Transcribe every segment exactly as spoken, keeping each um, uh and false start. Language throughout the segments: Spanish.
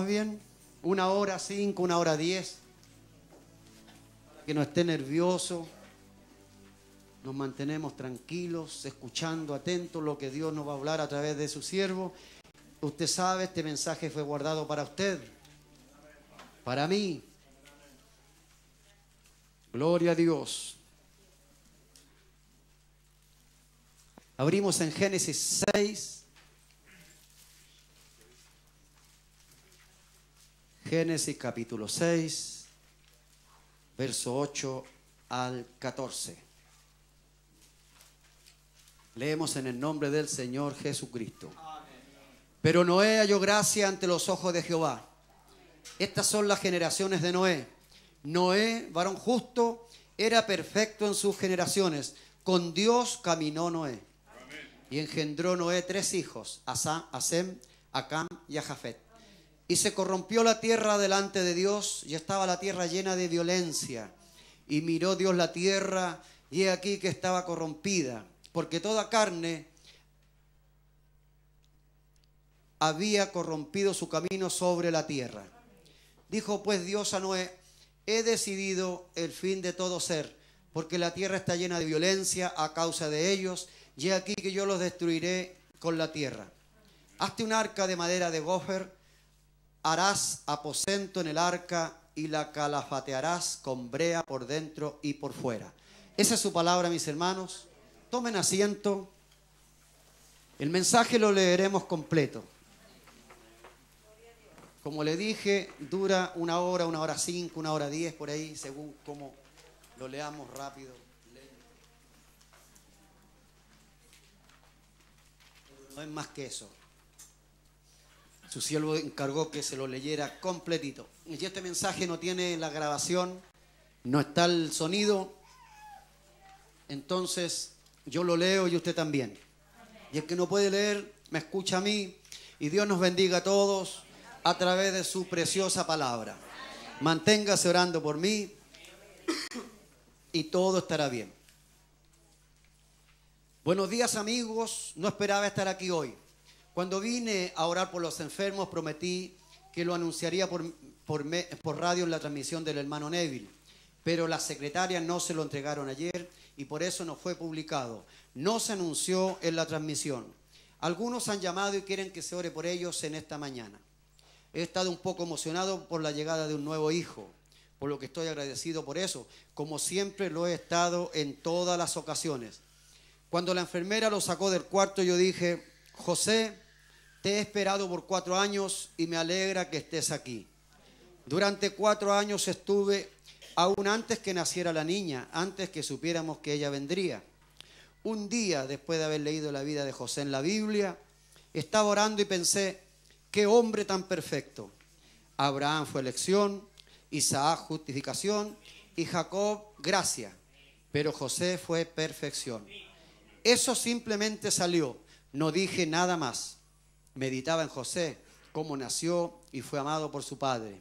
bien? Una hora cinco, una hora diez. Para que no esté nervioso. Nos mantenemos tranquilos, escuchando, atentos lo que Dios nos va a hablar a través de su siervo. Usted sabe, este mensaje fue guardado para usted, para mí. Gloria a Dios. Abrimos en Génesis seis. Génesis capítulo seis, verso ocho al catorce. Leemos en el nombre del Señor Jesucristo. Pero Noé halló gracia ante los ojos de Jehová. Estas son las generaciones de Noé. Noé, varón justo, era perfecto en sus generaciones. Con Dios caminó Noé. Y engendró Noé tres hijos, a Sem, a Cam y a Jafet. Y se corrompió la tierra delante de Dios, y estaba la tierra llena de violencia. Y miró Dios la tierra, y he aquí que estaba corrompida, porque toda carne había corrompido su camino sobre la tierra. Dijo pues Dios a Noé: he decidido el fin de todo ser, porque la tierra está llena de violencia a causa de ellos, y he aquí que yo los destruiré con la tierra. Hazte un arca de madera de gofer, harás aposento en el arca y la calafatearás con brea por dentro y por fuera. Esa es su palabra, mis hermanos. Tomen asiento. El mensaje lo leeremos completo. Como le dije, dura una hora, una hora cinco, una hora diez, por ahí, según cómo lo leamos rápido. No es más que eso. Su siervo encargó que se lo leyera completito. Y este mensaje no tiene la grabación, no está el sonido. Entonces yo lo leo y usted también. Y el que no puede leer, me escucha a mí. Y Dios nos bendiga a todos a través de su preciosa palabra. Manténgase orando por mí y todo estará bien. Buenos días, amigos. No esperaba estar aquí hoy. Cuando vine a orar por los enfermos, prometí que lo anunciaría por, por, me, por radio en la transmisión del hermano Neville. Pero las secretarias no se lo entregaron ayer y por eso no fue publicado. No se anunció en la transmisión. Algunos han llamado y quieren que se ore por ellos en esta mañana. He estado un poco emocionado por la llegada de un nuevo hijo, por lo que estoy agradecido por eso, como siempre lo he estado en todas las ocasiones. Cuando la enfermera lo sacó del cuarto, yo dije: José, te he esperado por cuatro años y me alegra que estés aquí. Durante cuatro años estuve, aún antes que naciera la niña, antes que supiéramos que ella vendría. Un día, después de haber leído la vida de José en la Biblia, estaba orando y pensé: qué hombre tan perfecto. Abraham fue elección, Isaac justificación y Jacob gracia, pero José fue perfección. Eso simplemente salió, no dije nada más. Meditaba en José, cómo nació y fue amado por su padre.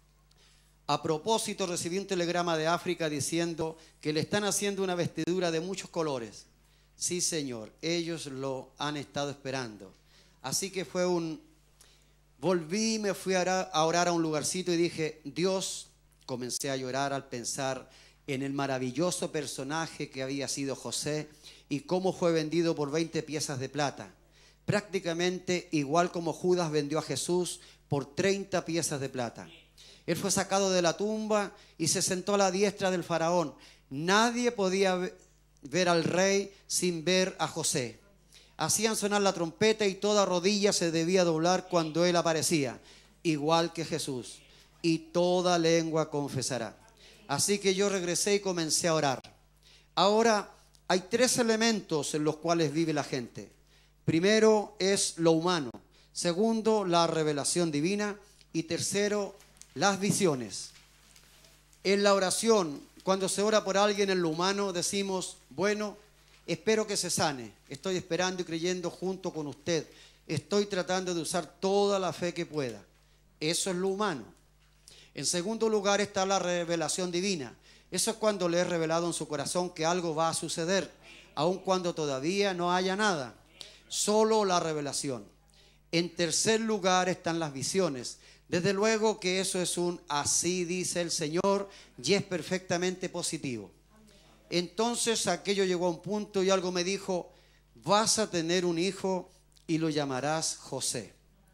A propósito, recibí un telegrama de África diciendo que le están haciendo una vestidura de muchos colores. Sí, señor, ellos lo han estado esperando. Así que fue un... Volví y me fui a orar a un lugarcito y dije: Dios, comencé a llorar al pensar en el maravilloso personaje que había sido José y cómo fue vendido por veinte piezas de plata. Prácticamente igual como Judas vendió a Jesús por treinta piezas de plata. Él fue sacado de la tumba y se sentó a la diestra del faraón. Nadie podía ver al rey sin ver a José. Hacían sonar la trompeta y toda rodilla se debía doblar cuando él aparecía, igual que Jesús. Y toda lengua confesará. Así que yo regresé y comencé a orar. Ahora hay tres elementos en los cuales vive la gente. Primero es lo humano. Segundo, la revelación divina. Y tercero, las visiones. En la oración, cuando se ora por alguien en lo humano, decimos: bueno, espero que se sane. Estoy esperando y creyendo junto con usted. Estoy tratando de usar toda la fe que pueda. Eso es lo humano. En segundo lugar está la revelación divina. Eso es cuando le he revelado en su corazón que algo va a suceder, aun cuando todavía no haya nada. Solo la revelación. En tercer lugar están las visiones. Desde luego que eso es un así dice el Señor y es perfectamente positivo. Entonces aquello llegó a un punto y algo me dijo, vas a tener un hijo y lo llamarás José.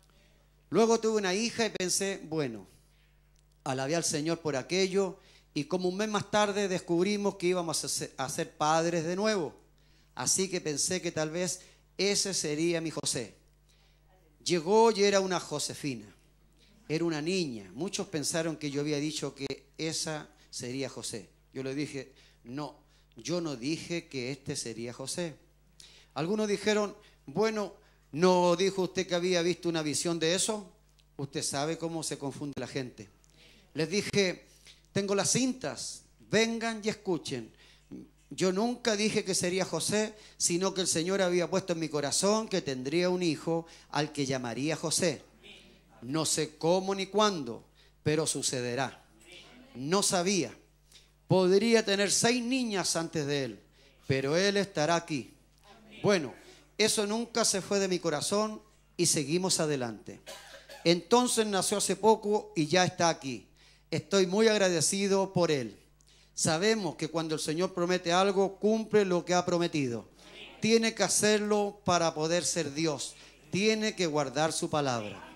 Luego tuve una hija y pensé, bueno, alabé al Señor por aquello y como un mes más tarde descubrimos que íbamos a ser, a ser padres de nuevo. Así que pensé que tal vez ese sería mi José. Llegó y era una Josefina. Era una niña. Muchos pensaron que yo había dicho que esa sería José. Yo le dije, no, yo no dije que este sería José. Algunos dijeron, bueno, ¿no dijo usted que había visto una visión de eso? Usted sabe cómo se confunde la gente. Les dije, tengo las cintas, vengan y escuchen. Yo nunca dije que sería José, sino que el Señor había puesto en mi corazón que tendría un hijo al que llamaría José. No sé cómo ni cuándo, pero sucederá. No sabía. Podría tener seis niñas antes de él, pero él estará aquí. Bueno, eso nunca se fue de mi corazón y seguimos adelante. Entonces nació hace poco y ya está aquí. Estoy muy agradecido por él. Sabemos que cuando el Señor promete algo, cumple lo que ha prometido. Tiene que hacerlo para poder ser Dios. Tiene que guardar su palabra.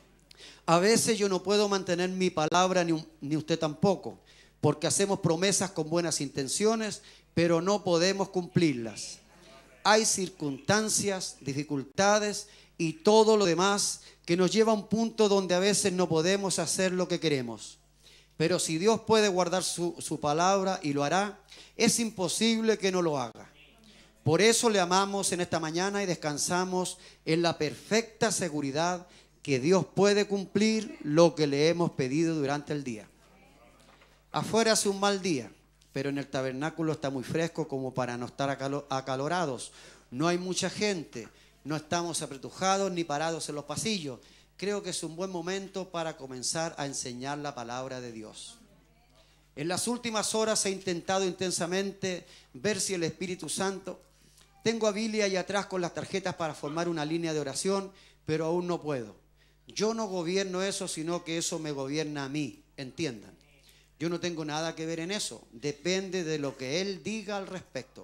A veces yo no puedo mantener mi palabra, ni, ni usted tampoco, porque hacemos promesas con buenas intenciones, pero no podemos cumplirlas. Hay circunstancias, dificultades y todo lo demás que nos lleva a un punto donde a veces no podemos hacer lo que queremos. Pero si Dios puede guardar su, su palabra y lo hará, es imposible que no lo haga. Por eso le amamos en esta mañana y descansamos en la perfecta seguridad que Dios puede cumplir lo que le hemos pedido durante el día. Afuera hace un mal día, pero en el tabernáculo está muy fresco como para no estar acalo- acalorados. No hay mucha gente, no estamos apretujados ni parados en los pasillos. Creo que es un buen momento para comenzar a enseñar la palabra de Dios. En las últimas horas he intentado intensamente ver si el Espíritu Santo... Tengo a Billy ahí atrás con las tarjetas para formar una línea de oración, pero aún no puedo. Yo no gobierno eso, sino que eso me gobierna a mí, entiendan. Yo no tengo nada que ver en eso, depende de lo que él diga al respecto.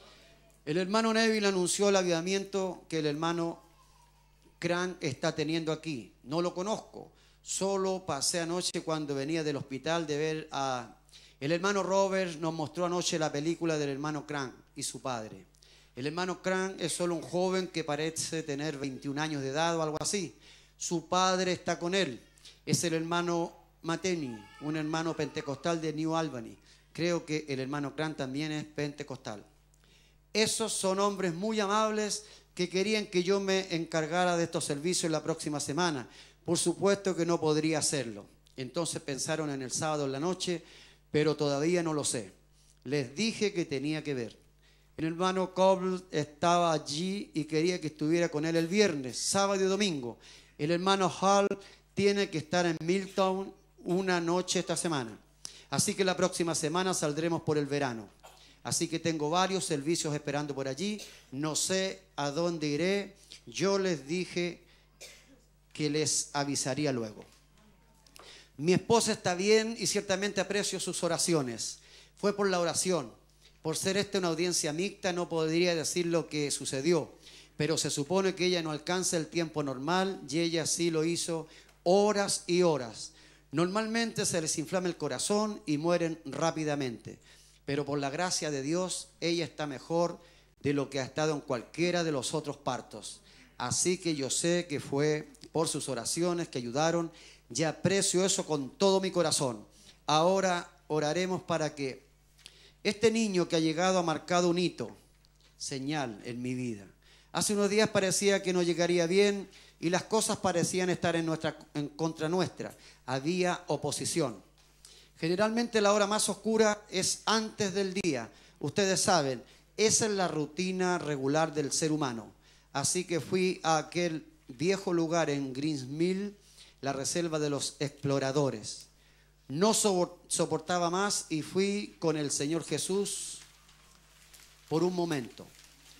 El hermano Neville anunció el avivamiento que el hermano Cran está teniendo aquí. No lo conozco, solo pasé anoche cuando venía del hospital de ver a... El hermano Robert nos mostró anoche la película del hermano Cran y su padre. El hermano Cran es solo un joven que parece tener veintiún años de edad o algo así. Su padre está con él. Es el hermano Mateni, un hermano pentecostal de New Albany. Creo que el hermano Cran también es pentecostal. Esos son hombres muy amables que querían que yo me encargara de estos servicios la próxima semana. Por supuesto que no podría hacerlo. Entonces pensaron en el sábado en la noche, pero todavía no lo sé. Les dije que tenía que ver. El hermano Coble estaba allí y quería que estuviera con él el viernes, sábado y domingo. El hermano Hall tiene que estar en Milltown una noche esta semana. Así que la próxima semana saldremos por el verano. Así que tengo varios servicios esperando por allí. No sé a dónde iré. Yo les dije que les avisaría luego. Mi esposa está bien y ciertamente aprecio sus oraciones. Fue por la oración. Por ser esta una audiencia mixta no podría decir lo que sucedió, pero se supone que ella no alcanza el tiempo normal y ella sí lo hizo horas y horas. Normalmente se les inflama el corazón y mueren rápidamente, pero por la gracia de Dios ella está mejor de lo que ha estado en cualquiera de los otros partos. Así que yo sé que fue por sus oraciones que ayudaron y aprecio eso con todo mi corazón. Ahora oraremos para que este niño que ha llegado ha marcado un hito, señal en mi vida. Hace unos días parecía que no llegaría bien y las cosas parecían estar en, nuestra, en contra nuestra. Había oposición. Generalmente la hora más oscura es antes del día. Ustedes saben, esa es la rutina regular del ser humano. Así que fui a aquel viejo lugar en Greens Mill, la reserva de los exploradores. No soportaba más y fui con el Señor Jesús por un momento.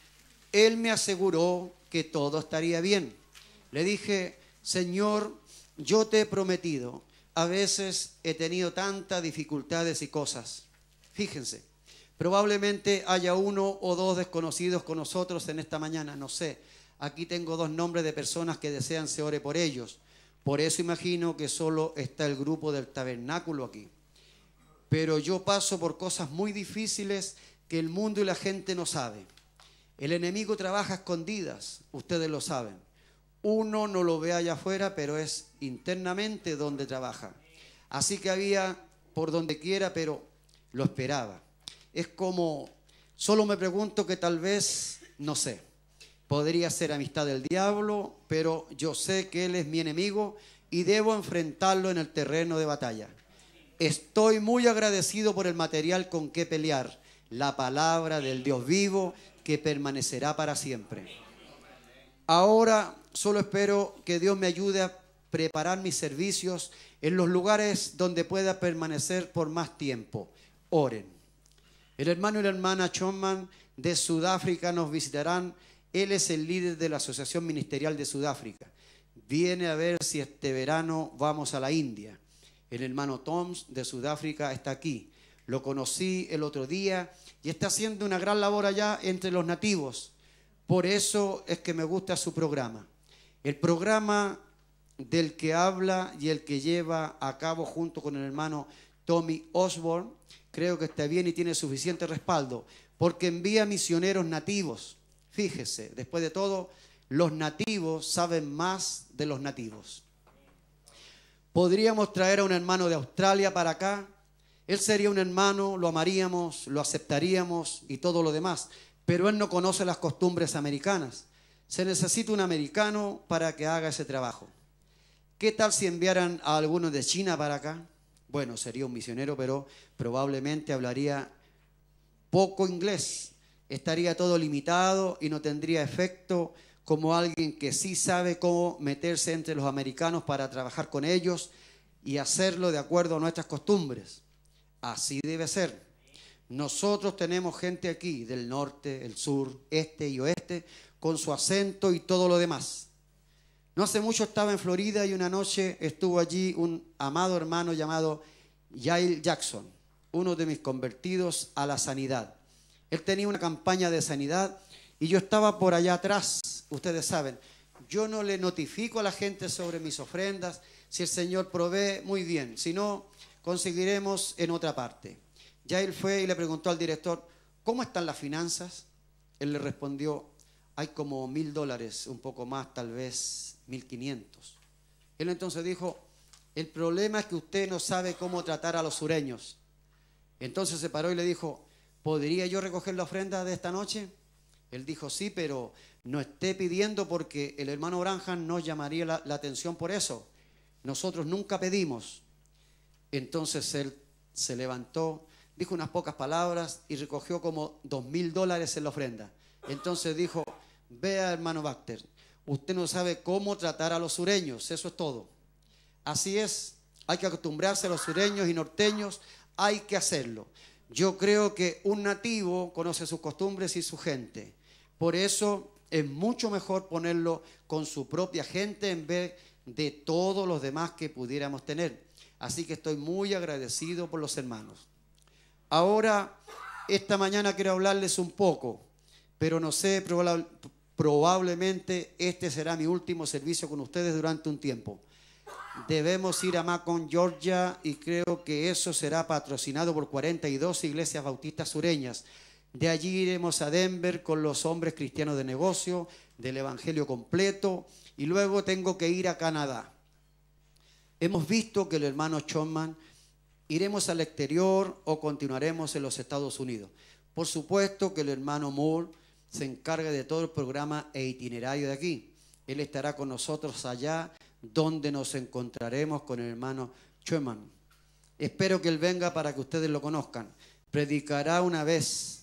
Él me aseguró que todo estaría bien. Le dije, Señor, yo te he prometido, a veces he tenido tantas dificultades y cosas. Fíjense, probablemente haya uno o dos desconocidos con nosotros en esta mañana, no sé. Aquí tengo dos nombres de personas que desean se ore por ellos. Por eso imagino que solo está el grupo del tabernáculo aquí. Pero yo paso por cosas muy difíciles que el mundo y la gente no sabe. El enemigo trabaja a escondidas, ustedes lo saben. Uno no lo ve allá afuera, pero es internamente donde trabaja. Así que había por donde quiera, pero lo esperaba. Es como, solo me pregunto que tal vez, no sé, podría ser amistad del diablo, pero yo sé que él es mi enemigo y debo enfrentarlo en el terreno de batalla. Estoy muy agradecido por el material con que pelear, la palabra del Dios vivo que permanecerá para siempre. Ahora solo espero que Dios me ayude a preparar mis servicios en los lugares donde pueda permanecer por más tiempo. Oren. El hermano y la hermana Chomman de Sudáfrica nos visitarán. Él es el líder de la Asociación Ministerial de Sudáfrica. Viene a ver si este verano vamos a la India. El hermano Toms de Sudáfrica está aquí. Lo conocí el otro día y está haciendo una gran labor allá entre los nativos. Por eso es que me gusta su programa. El programa del que habla y el que lleva a cabo junto con el hermano Tommy Osborne, creo que está bien y tiene suficiente respaldo, porque envía misioneros nativos. Fíjese, después de todo, los nativos saben más de los nativos. Podríamos traer a un hermano de Australia para acá. Él sería un hermano, lo amaríamos, lo aceptaríamos y todo lo demás. Pero él no conoce las costumbres americanas. Se necesita un americano para que haga ese trabajo. ¿Qué tal si enviaran a alguno de China para acá? Bueno, sería un misionero, pero probablemente hablaría poco inglés. Estaría todo limitado y no tendría efecto como alguien que sí sabe cómo meterse entre los americanos para trabajar con ellos y hacerlo de acuerdo a nuestras costumbres. Así debe ser. Nosotros tenemos gente aquí del norte, el sur, este y oeste, con su acento y todo lo demás. No hace mucho estaba en Florida y una noche estuvo allí un amado hermano llamado Yael Jackson, uno de mis convertidos a la sanidad. Él tenía una campaña de sanidad y yo estaba por allá atrás. Ustedes saben, yo no le notifico a la gente sobre mis ofrendas. Si el Señor provee, muy bien. Si no, conseguiremos en otra parte. Ya él fue y le preguntó al director, ¿cómo están las finanzas? Él le respondió, hay como mil dólares, un poco más, tal vez mil quinientos. Él entonces dijo, el problema es que usted no sabe cómo tratar a los sureños. Entonces se paró y le dijo, ¿podría yo recoger la ofrenda de esta noche? Él dijo, sí, pero no esté pidiendo porque el hermano Branham nos llamaría la, la atención por eso. Nosotros nunca pedimos. Entonces él se levantó, dijo unas pocas palabras y recogió como dos mil dólares en la ofrenda. Entonces dijo, vea hermano Baxter, usted no sabe cómo tratar a los sureños, eso es todo. Así es, hay que acostumbrarse a los sureños y norteños, hay que hacerlo. Yo creo que un nativo conoce sus costumbres y su gente. Por eso es mucho mejor ponerlo con su propia gente en vez de todos los demás que pudiéramos tener. Así que estoy muy agradecido por los hermanos. Ahora, esta mañana quiero hablarles un poco, pero no sé, probable, probablemente este será mi último servicio con ustedes durante un tiempo. Debemos ir a Macon, Georgia, y creo que eso será patrocinado por cuarenta y dos iglesias bautistas sureñas. De allí iremos a Denver con los hombres cristianos de negocio, del evangelio completo, y luego tengo que ir a Canadá. Hemos visto que el hermano Chomman, iremos al exterior o continuaremos en los Estados Unidos. Por supuesto que el hermano Moore se encarga de todo el programa e itinerario de aquí. Él estará con nosotros allá donde nos encontraremos con el hermano Chomman. Espero que él venga para que ustedes lo conozcan. Predicará una vez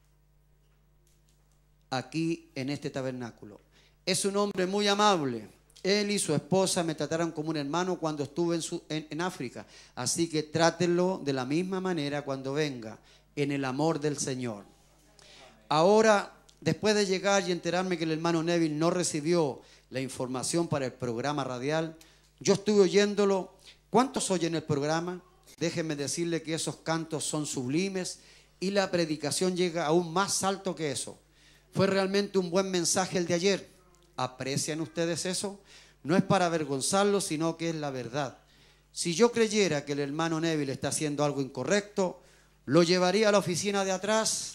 aquí en este tabernáculo. Es un hombre muy amable. Él y su esposa me trataron como un hermano cuando estuve en, su, en, en África. Así que trátenlo de la misma manera cuando venga, en el amor del Señor. Ahora, después de llegar y enterarme que el hermano Neville no recibió la información para el programa radial, Yo estuve oyéndolo. ¿Cuántos oyen el programa? Déjenme decirle que esos cantos son sublimes y la predicación llega aún más alto que eso. Fue realmente un buen mensaje el de ayer. ¿Aprecian ustedes eso? No es para avergonzarlos, sino que es la verdad. Si yo creyera que el hermano Neville está haciendo algo incorrecto, lo llevaría a la oficina de atrás,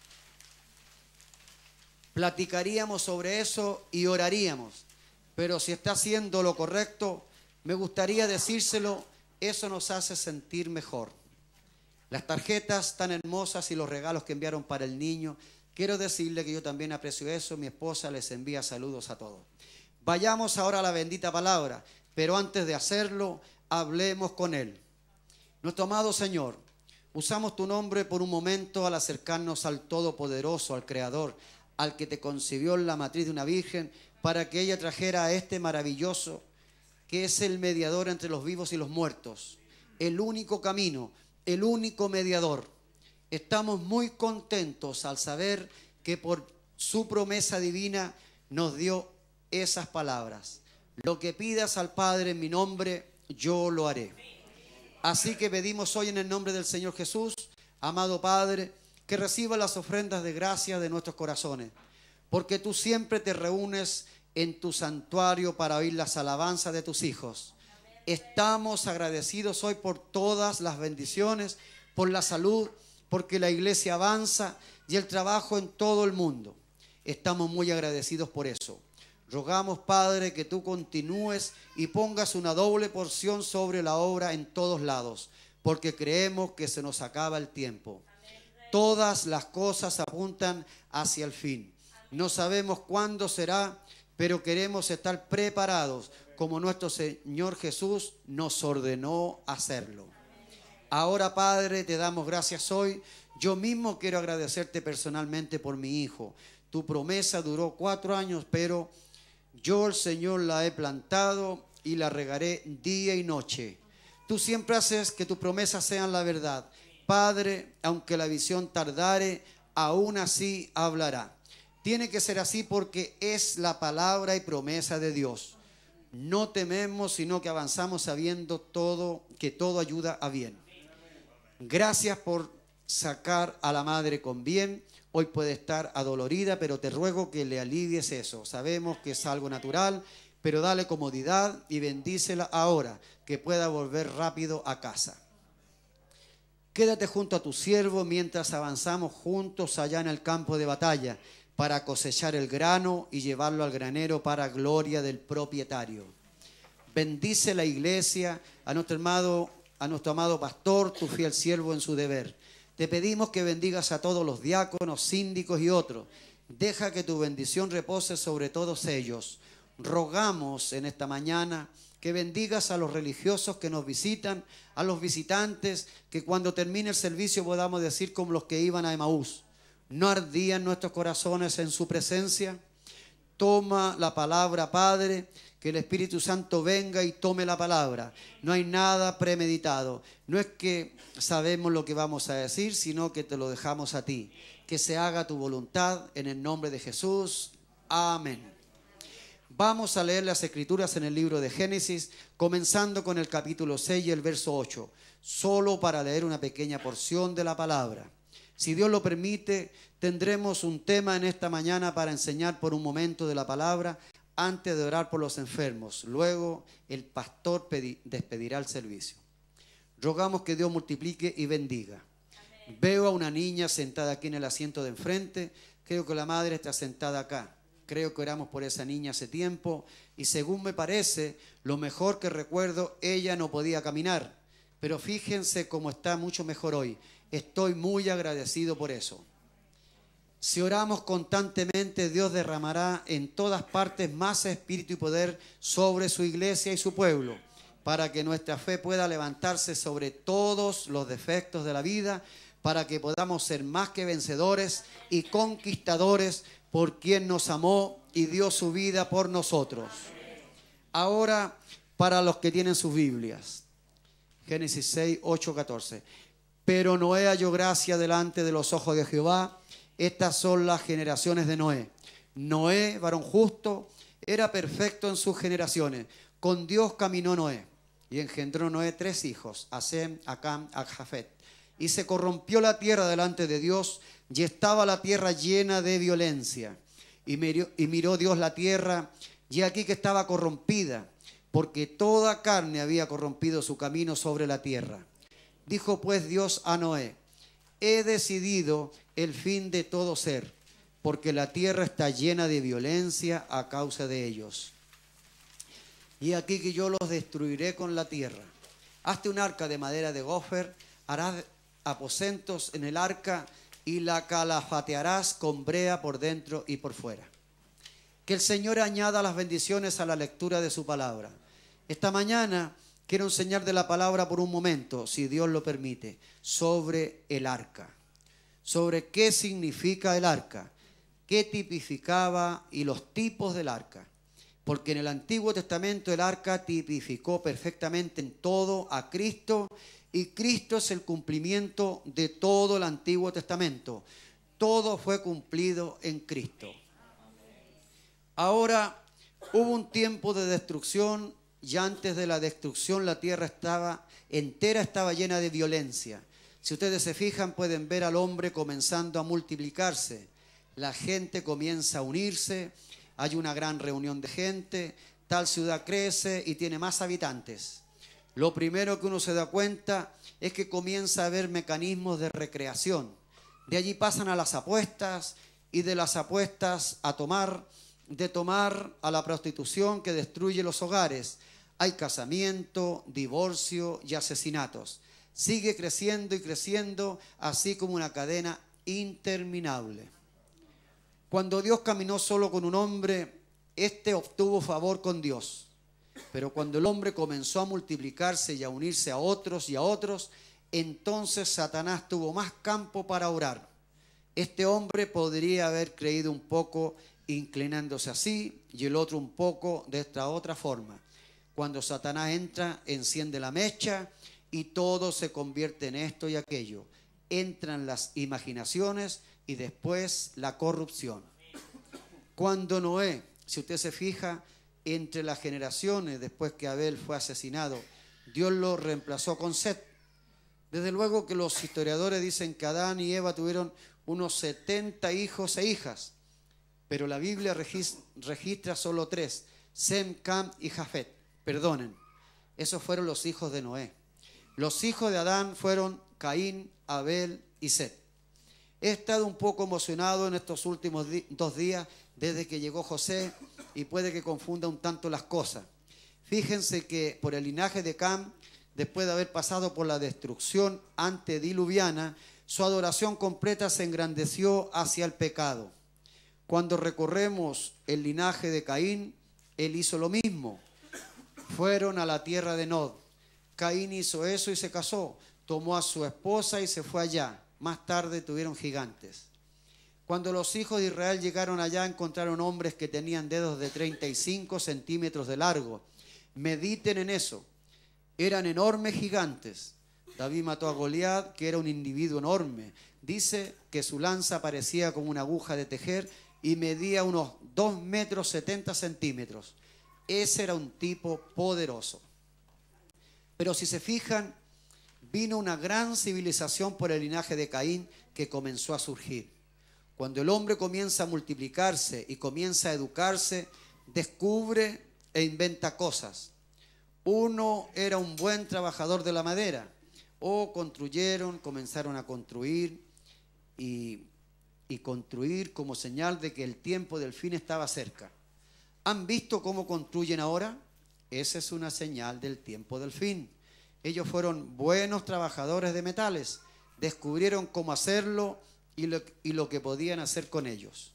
platicaríamos sobre eso y oraríamos. Pero si está haciendo lo correcto, me gustaría decírselo, eso nos hace sentir mejor. Las tarjetas tan hermosas y los regalos que enviaron para el niño, quiero decirle que yo también aprecio eso. Mi esposa les envía saludos a todos. Vayamos ahora a la bendita palabra, pero antes de hacerlo, hablemos con Él. Nuestro amado Señor, usamos tu nombre por un momento al acercarnos al Todopoderoso, al Creador, al que te concibió en la matriz de una virgen, para que ella trajera a este maravilloso, que es el mediador entre los vivos y los muertos, el único camino, el único mediador. Estamos muy contentos al saber que por su promesa divina nos dio esas palabras. Lo que pidas al Padre en mi nombre, yo lo haré. Así que pedimos hoy en el nombre del Señor Jesús, amado Padre, que reciba las ofrendas de gracia de nuestros corazones, porque tú siempre te reúnes en tu santuario para oír las alabanzas de tus hijos. Estamos agradecidos hoy por todas las bendiciones, por la salud, porque la iglesia avanza y el trabajo en todo el mundo. Estamos muy agradecidos por eso. Rogamos, Padre, que tú continúes y pongas una doble porción sobre la obra en todos lados, porque creemos que se nos acaba el tiempo. Todas las cosas apuntan hacia el fin. No sabemos cuándo será, pero queremos estar preparados como nuestro Señor Jesús nos ordenó hacerlo. Ahora, Padre, te damos gracias hoy. Yo mismo quiero agradecerte personalmente por mi hijo. Tu promesa duró cuatro años, pero yo, el Señor, la he plantado y la regaré día y noche. Tú siempre haces que tus promesas sean la verdad. Padre, aunque la visión tardare, aún así hablará. Tiene que ser así porque es la palabra y promesa de Dios. No tememos, sino que avanzamos sabiendo todo, que todo ayuda a bien. Gracias por sacar a la madre con bien. Hoy puede estar adolorida, pero te ruego que le alivies eso. Sabemos que es algo natural, pero dale comodidad y bendícela ahora, que pueda volver rápido a casa. Quédate junto a tu siervo mientras avanzamos juntos allá en el campo de batalla para cosechar el grano y llevarlo al granero para gloria del propietario. Bendice la iglesia, a nuestro amado, a nuestro amado pastor, tu fiel siervo en su deber. Te pedimos que bendigas a todos los diáconos, síndicos y otros. Deja que tu bendición repose sobre todos ellos. Rogamos en esta mañana que bendigas a los religiosos que nos visitan, a los visitantes, que cuando termine el servicio podamos decir como los que iban a Emaús. ¿No ardían nuestros corazones en su presencia? Toma la palabra, Padre, que el Espíritu Santo venga y tome la palabra. No hay nada premeditado. No es que sabemos lo que vamos a decir, sino que te lo dejamos a ti. Que se haga tu voluntad en el nombre de Jesús. Amén. Vamos a leer las Escrituras en el libro de Génesis, comenzando con el capítulo seis y el verso ocho, solo para leer una pequeña porción de la palabra. Si Dios lo permite, tendremos un tema en esta mañana para enseñar por un momento de la palabra antes de orar por los enfermos. Luego el pastor despedirá el servicio. Rogamos que Dios multiplique y bendiga. Amén. Veo a una niña sentada aquí en el asiento de enfrente. Creo que la madre está sentada acá. Creo que oramos por esa niña hace tiempo y según me parece, lo mejor que recuerdo, ella no podía caminar. Pero fíjense cómo está mucho mejor hoy. Estoy muy agradecido por eso. Si oramos constantemente, Dios derramará en todas partes más espíritu y poder sobre su iglesia y su pueblo, para que nuestra fe pueda levantarse sobre todos los defectos de la vida, para que podamos ser más que vencedores y conquistadores por quien nos amó y dio su vida por nosotros. Ahora, para los que tienen sus Biblias, Génesis seis, ocho, catorce. Pero Noé halló gracia delante de los ojos de Jehová. Estas son las generaciones de Noé. Noé, varón justo, era perfecto en sus generaciones. Con Dios caminó Noé, y engendró Noé tres hijos, a Sem, a Cam, a Jafet. Y se corrompió la tierra delante de Dios, y estaba la tierra llena de violencia. Y miró, y miró Dios la tierra, y aquí que estaba corrompida, porque toda carne había corrompido su camino sobre la tierra. Dijo pues Dios a Noé: he decidido el fin de todo ser, porque la tierra está llena de violencia a causa de ellos. Y aquí que yo los destruiré con la tierra. Hazte un arca de madera de gofer, harás aposentos en el arca y la calafatearás con brea por dentro y por fuera. Que el Señor añada las bendiciones a la lectura de su palabra. Esta mañana quiero enseñar de la palabra por un momento, si Dios lo permite, sobre el arca. Sobre qué significa el arca, qué tipificaba y los tipos del arca. Porque en el Antiguo Testamento el arca tipificó perfectamente en todo a Cristo, y Cristo es el cumplimiento de todo el Antiguo Testamento. Todo fue cumplido en Cristo. Ahora hubo un tiempo de destrucción, y antes de la destrucción la tierra estaba entera, estaba llena de violencia. Si ustedes se fijan, pueden ver al hombre comenzando a multiplicarse. La gente comienza a unirse. Hay una gran reunión de gente, tal ciudad crece y tiene más habitantes. Lo primero que uno se da cuenta es que comienza a haber mecanismos de recreación. De allí pasan a las apuestas, y de las apuestas a tomar, de tomar a la prostitución que destruye los hogares. Hay casamiento, divorcio y asesinatos. Sigue creciendo y creciendo, así como una cadena interminable. Cuando Dios caminó solo con un hombre, éste obtuvo favor con Dios. Pero cuando el hombre comenzó a multiplicarse y a unirse a otros y a otros, entonces Satanás tuvo más campo para orar. Este hombre podría haber creído un poco inclinándose así, y el otro un poco de esta otra forma. Cuando Satanás entra, enciende la mecha y todo se convierte en esto y aquello. Entran las imaginaciones y después la corrupción. Cuando Noé, si usted se fija, entre las generaciones después que Abel fue asesinado, Dios lo reemplazó con Set. Desde luego que los historiadores dicen que Adán y Eva tuvieron unos setenta hijos e hijas, pero la Biblia registra solo tres: Sem, Cam y Jafet. Perdonen, esos fueron los hijos de Noé. Los hijos de Adán fueron Caín, Abel y Set. He estado un poco emocionado en estos últimos di- dos días desde que llegó José, y puede que confunda un tanto las cosas. Fíjense que por el linaje de Cam, después de haber pasado por la destrucción antediluviana, su adoración completa se engrandeció hacia el pecado. Cuando recorremos el linaje de Caín, él hizo lo mismo. Fueron a la tierra de Nod. Caín hizo eso y se casó. Tomó a su esposa y se fue allá. Más tarde tuvieron gigantes. Cuando los hijos de Israel llegaron allá, encontraron hombres que tenían dedos de treinta y cinco centímetros de largo. Mediten en eso. Eran enormes gigantes. David mató a Goliat, que era un individuo enorme. Dice que su lanza parecía como una aguja de tejer y medía unos dos metros setenta centímetros. Ese era un tipo poderoso. Pero si se fijan, vino una gran civilización por el linaje de Caín que comenzó a surgir. Cuando el hombre comienza a multiplicarse y comienza a educarse, descubre e inventa cosas. Uno era un buen trabajador de la madera, o construyeron, comenzaron a construir y, y construir como señal de que el tiempo del fin estaba cerca. ¿Han visto cómo construyen ahora? Esa es una señal del tiempo del fin. Ellos fueron buenos trabajadores de metales, descubrieron cómo hacerlo y lo, y lo que podían hacer con ellos.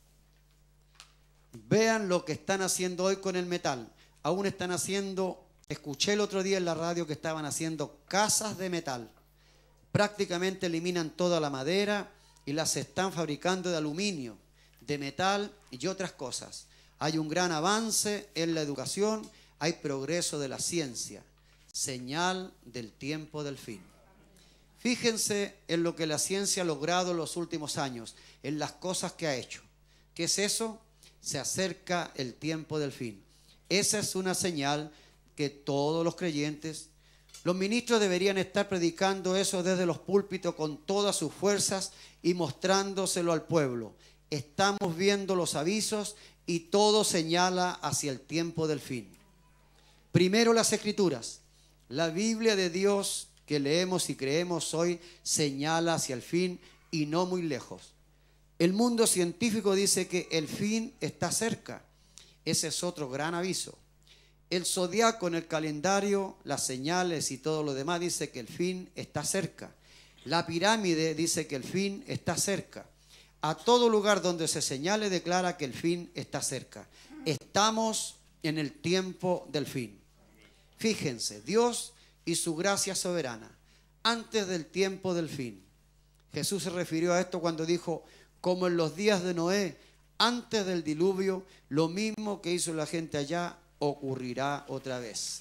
Vean lo que están haciendo hoy con el metal. Aún están haciendo, escuché el otro día en la radio que estaban haciendo casas de metal. Prácticamente eliminan toda la madera y las están fabricando de aluminio, de metal y otras cosas. Hay un gran avance en la educación, hay progreso de la ciencia, señal del tiempo del fin. Fíjense en lo que la ciencia ha logrado en los últimos años, en las cosas que ha hecho. ¿Qué es eso? Se acerca el tiempo del fin. Esa es una señal que todos los creyentes, los ministros deberían estar predicando eso desde los púlpitos con todas sus fuerzas y mostrándoselo al pueblo. Estamos viendo los avisos y todo señala hacia el tiempo del fin. Primero las Escrituras. La Biblia de Dios que leemos y creemos hoy señala hacia el fin y no muy lejos. El mundo científico dice que el fin está cerca. Ese es otro gran aviso. El zodiaco en el calendario, las señales y todo lo demás dice que el fin está cerca. La pirámide dice que el fin está cerca. A todo lugar donde se señale declara que el fin está cerca. Estamos en el tiempo del fin. Fíjense, Dios y su gracia soberana, antes del tiempo del fin. Jesús se refirió a esto cuando dijo, como en los días de Noé, antes del diluvio, lo mismo que hizo la gente allá ocurrirá otra vez.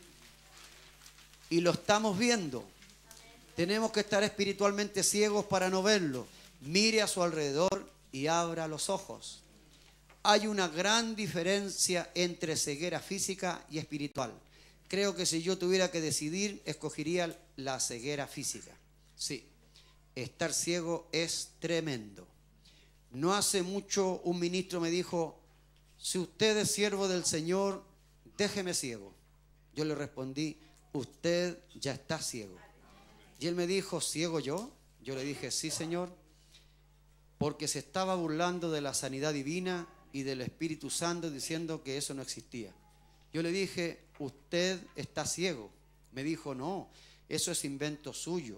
Y lo estamos viendo. Tenemos que estar espiritualmente ciegos para no verlo. Mire a su alrededor y abra los ojos. Hay una gran diferencia entre ceguera física y espiritual. Creo que si yo tuviera que decidir, escogería la ceguera física. Sí, estar ciego es tremendo. No hace mucho un ministro me dijo, si usted es siervo del Señor, déjeme ciego. Yo le respondí, usted ya está ciego. Y él me dijo, ¿ciego yo? Yo le dije, sí, Señor, porque se estaba burlando de la sanidad divina y del Espíritu Santo, diciendo que eso no existía. Yo le dije, usted está ciego. Me dijo, no, eso es invento suyo.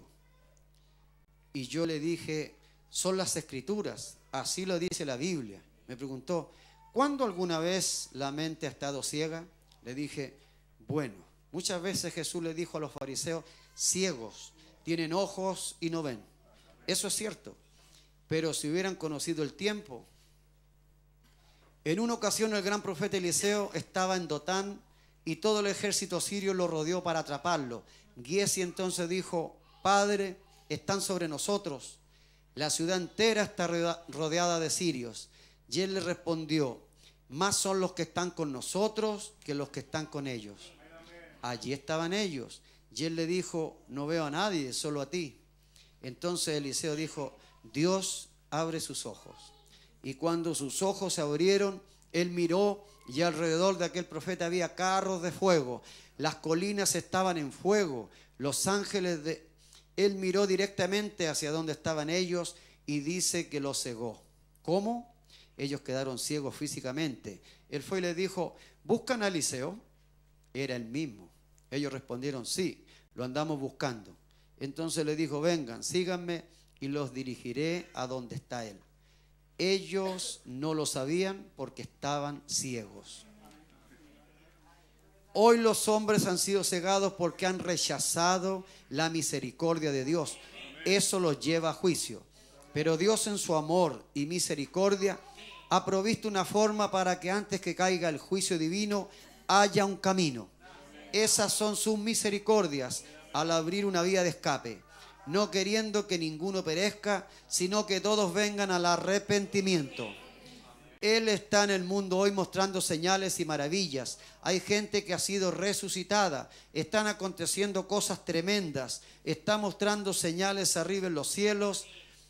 Y yo le dije, son las Escrituras, así lo dice la Biblia. Me preguntó, ¿cuándo alguna vez la mente ha estado ciega? Le dije, bueno, muchas veces Jesús le dijo a los fariseos, ciegos, tienen ojos y no ven. Eso es cierto, pero si hubieran conocido el tiempo. En una ocasión el gran profeta Eliseo estaba en Dotán y todo el ejército sirio lo rodeó para atraparlo. Giesi entonces dijo, Padre, están sobre nosotros. La ciudad entera está rodeada de sirios. Y él le respondió, más son los que están con nosotros que los que están con ellos. Allí estaban ellos. Y él le dijo, no veo a nadie, solo a ti. Entonces Eliseo dijo, Dios abre sus ojos. Y cuando sus ojos se abrieron, él miró y alrededor de aquel profeta había carros de fuego. Las colinas estaban en fuego. Los ángeles de... Él miró directamente hacia donde estaban ellos y dice que los cegó. ¿Cómo? Ellos quedaron ciegos físicamente. Él fue y les dijo, ¿buscan a Eliseo? Era el mismo. Ellos respondieron, sí, lo andamos buscando. Entonces le dijo, vengan, síganme y los dirigiré a donde está él. Ellos no lo sabían porque estaban ciegos. Hoy los hombres han sido cegados porque han rechazado la misericordia de Dios. Eso los lleva a juicio. Pero Dios en su amor y misericordia ha provisto una forma para que antes que caiga el juicio divino haya un camino. Esas son sus misericordias al abrir una vía de escape, no queriendo que ninguno perezca, sino que todos vengan al arrepentimiento. Él está en el mundo hoy mostrando señales y maravillas. Hay gente que ha sido resucitada. Están aconteciendo cosas tremendas. Está mostrando señales arriba en los cielos,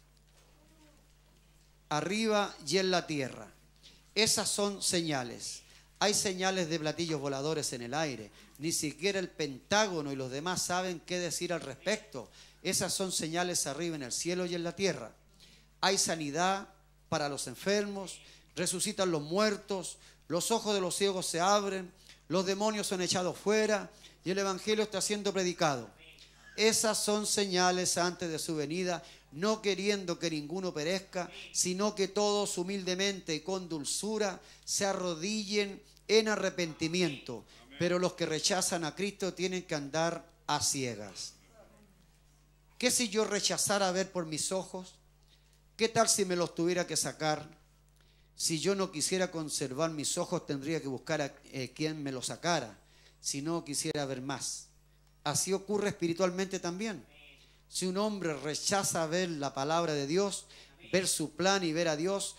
arriba y en la tierra. Esas son señales. Hay señales de platillos voladores en el aire. Ni siquiera el Pentágono y los demás saben qué decir al respecto. Esas son señales arriba en el cielo y en la tierra. Hay sanidad para los enfermos, resucitan los muertos, los ojos de los ciegos se abren, los demonios son echados fuera y el evangelio está siendo predicado. Esas son señales antes de su venida, no queriendo que ninguno perezca, sino que todos humildemente y con dulzura se arrodillen en arrepentimiento. Pero los que rechazan a Cristo tienen que andar a ciegas. ¿Qué si yo rechazara ver por mis ojos? ¿Qué tal si me los tuviera que sacar? Si yo no quisiera conservar mis ojos, tendría que buscar a eh, quien me los sacara. Si no quisiera ver más. Así ocurre espiritualmente también. Si un hombre rechaza ver la palabra de Dios, ver su plan y ver a Dios,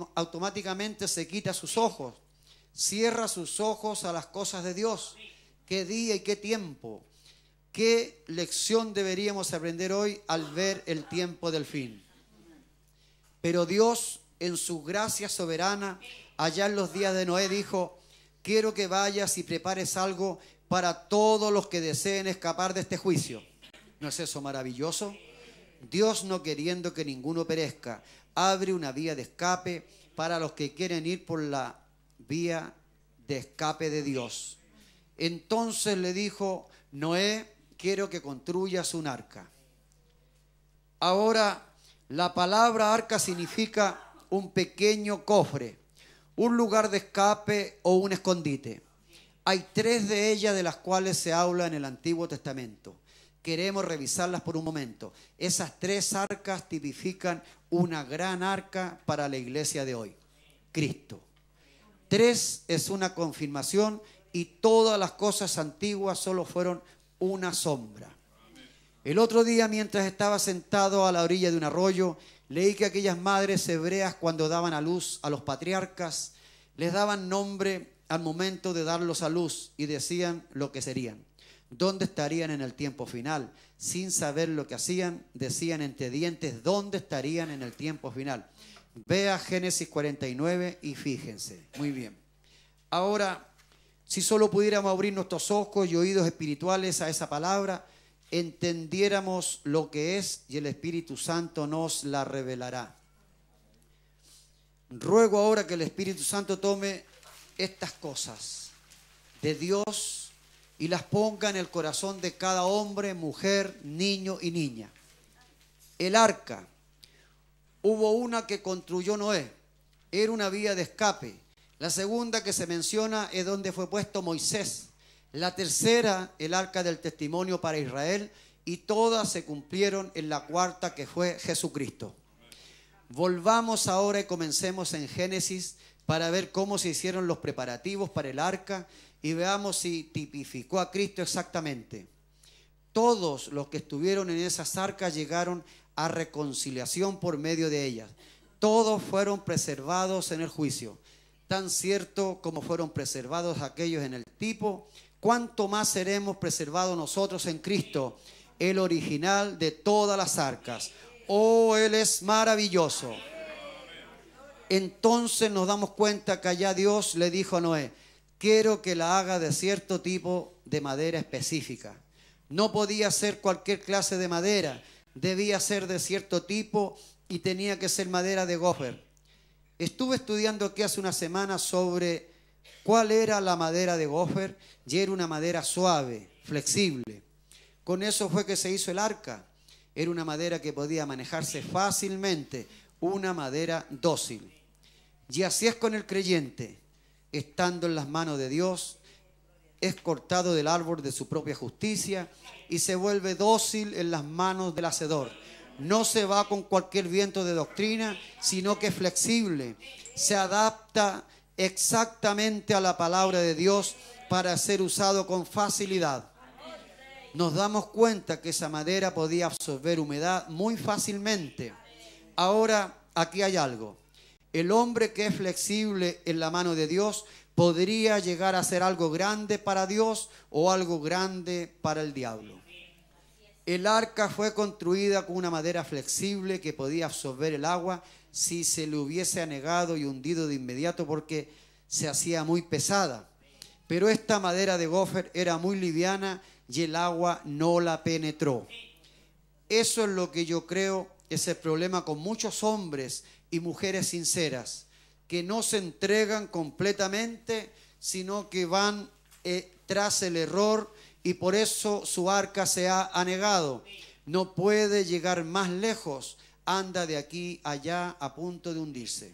automáticamente se quita sus ojos. Cierra sus ojos a las cosas de Dios. qué día y qué tiempo. ¿Qué lección deberíamos aprender hoy al ver el tiempo del fin? Pero Dios, en su gracia soberana, allá en los días de Noé, dijo: quiero que vayas y prepares algo para todos los que deseen escapar de este juicio. ¿No es eso maravilloso? Dios, no queriendo que ninguno perezca, abre una vía de escape para los que quieren ir por la vía de escape de Dios. Entonces le dijo: Noé, quiero que construyas un arca. Ahora, la palabra arca significa un pequeño cofre, un lugar de escape o un escondite. Hay tres de ellas de las cuales se habla en el Antiguo Testamento. Queremos revisarlas por un momento. Esas tres arcas tipifican una gran arca para la iglesia de hoy: Cristo. Tres es una confirmación y todas las cosas antiguas solo fueron una sombra. El otro día, mientras estaba sentado a la orilla de un arroyo, leí que aquellas madres hebreas, cuando daban a luz a los patriarcas, les daban nombre al momento de darlos a luz y decían lo que serían, dónde estarían en el tiempo final. Sin saber lo que hacían, decían entre dientes dónde estarían en el tiempo final. Vea Génesis cuarenta y nueve y fíjense. Muy bien. Ahora, si solo pudiéramos abrir nuestros ojos y oídos espirituales a esa palabra, entendiéramos lo que es y el Espíritu Santo nos la revelará. Ruego ahora que el Espíritu Santo tome estas cosas de Dios y las ponga en el corazón de cada hombre, mujer, niño y niña. El arca, hubo una que construyó Noé, era una vía de escape. La segunda que se menciona es donde fue puesto Moisés. La tercera, el arca del testimonio para Israel, y todas se cumplieron en la cuarta, que fue Jesucristo. Volvamos ahora y comencemos en Génesis para ver cómo se hicieron los preparativos para el arca y veamos si tipificó a Cristo exactamente. Todos los que estuvieron en esas arcas llegaron a reconciliación por medio de ellas. Todos fueron preservados en el juicio. Tan cierto como fueron preservados aquellos en el tipo, ¿cuánto más seremos preservados nosotros en Cristo, el original de todas las arcas? Oh, Él es maravilloso. Entonces nos damos cuenta que allá Dios le dijo a Noé: quiero que la haga de cierto tipo de madera específica. No podía ser cualquier clase de madera, debía ser de cierto tipo y tenía que ser madera de gofer. Estuve estudiando aquí hace una semana sobre cuál era la madera de gofer y era una madera suave, flexible. Con eso fue que se hizo el arca. Era una madera que podía manejarse fácilmente, una madera dócil. Y así es con el creyente, estando en las manos de Dios, es cortado del árbol de su propia justicia y se vuelve dócil en las manos del Hacedor. No se va con cualquier viento de doctrina, sino que es flexible. Se adapta exactamente a la palabra de Dios para ser usado con facilidad. Nos damos cuenta que esa madera podía absorber humedad muy fácilmente. Ahora, aquí hay algo. El hombre que es flexible en la mano de Dios podría llegar a ser algo grande para Dios o algo grande para el diablo. El arca fue construida con una madera flexible que podía absorber el agua si se le hubiese anegado y hundido de inmediato porque se hacía muy pesada. Pero esta madera de gofer era muy liviana y el agua no la penetró. Eso es lo que yo creo es el problema con muchos hombres y mujeres sinceras, que no se entregan completamente, sino que van eh, tras el error, y por eso su arca se ha anegado. No puede llegar más lejos, anda de aquí a allá a punto de hundirse.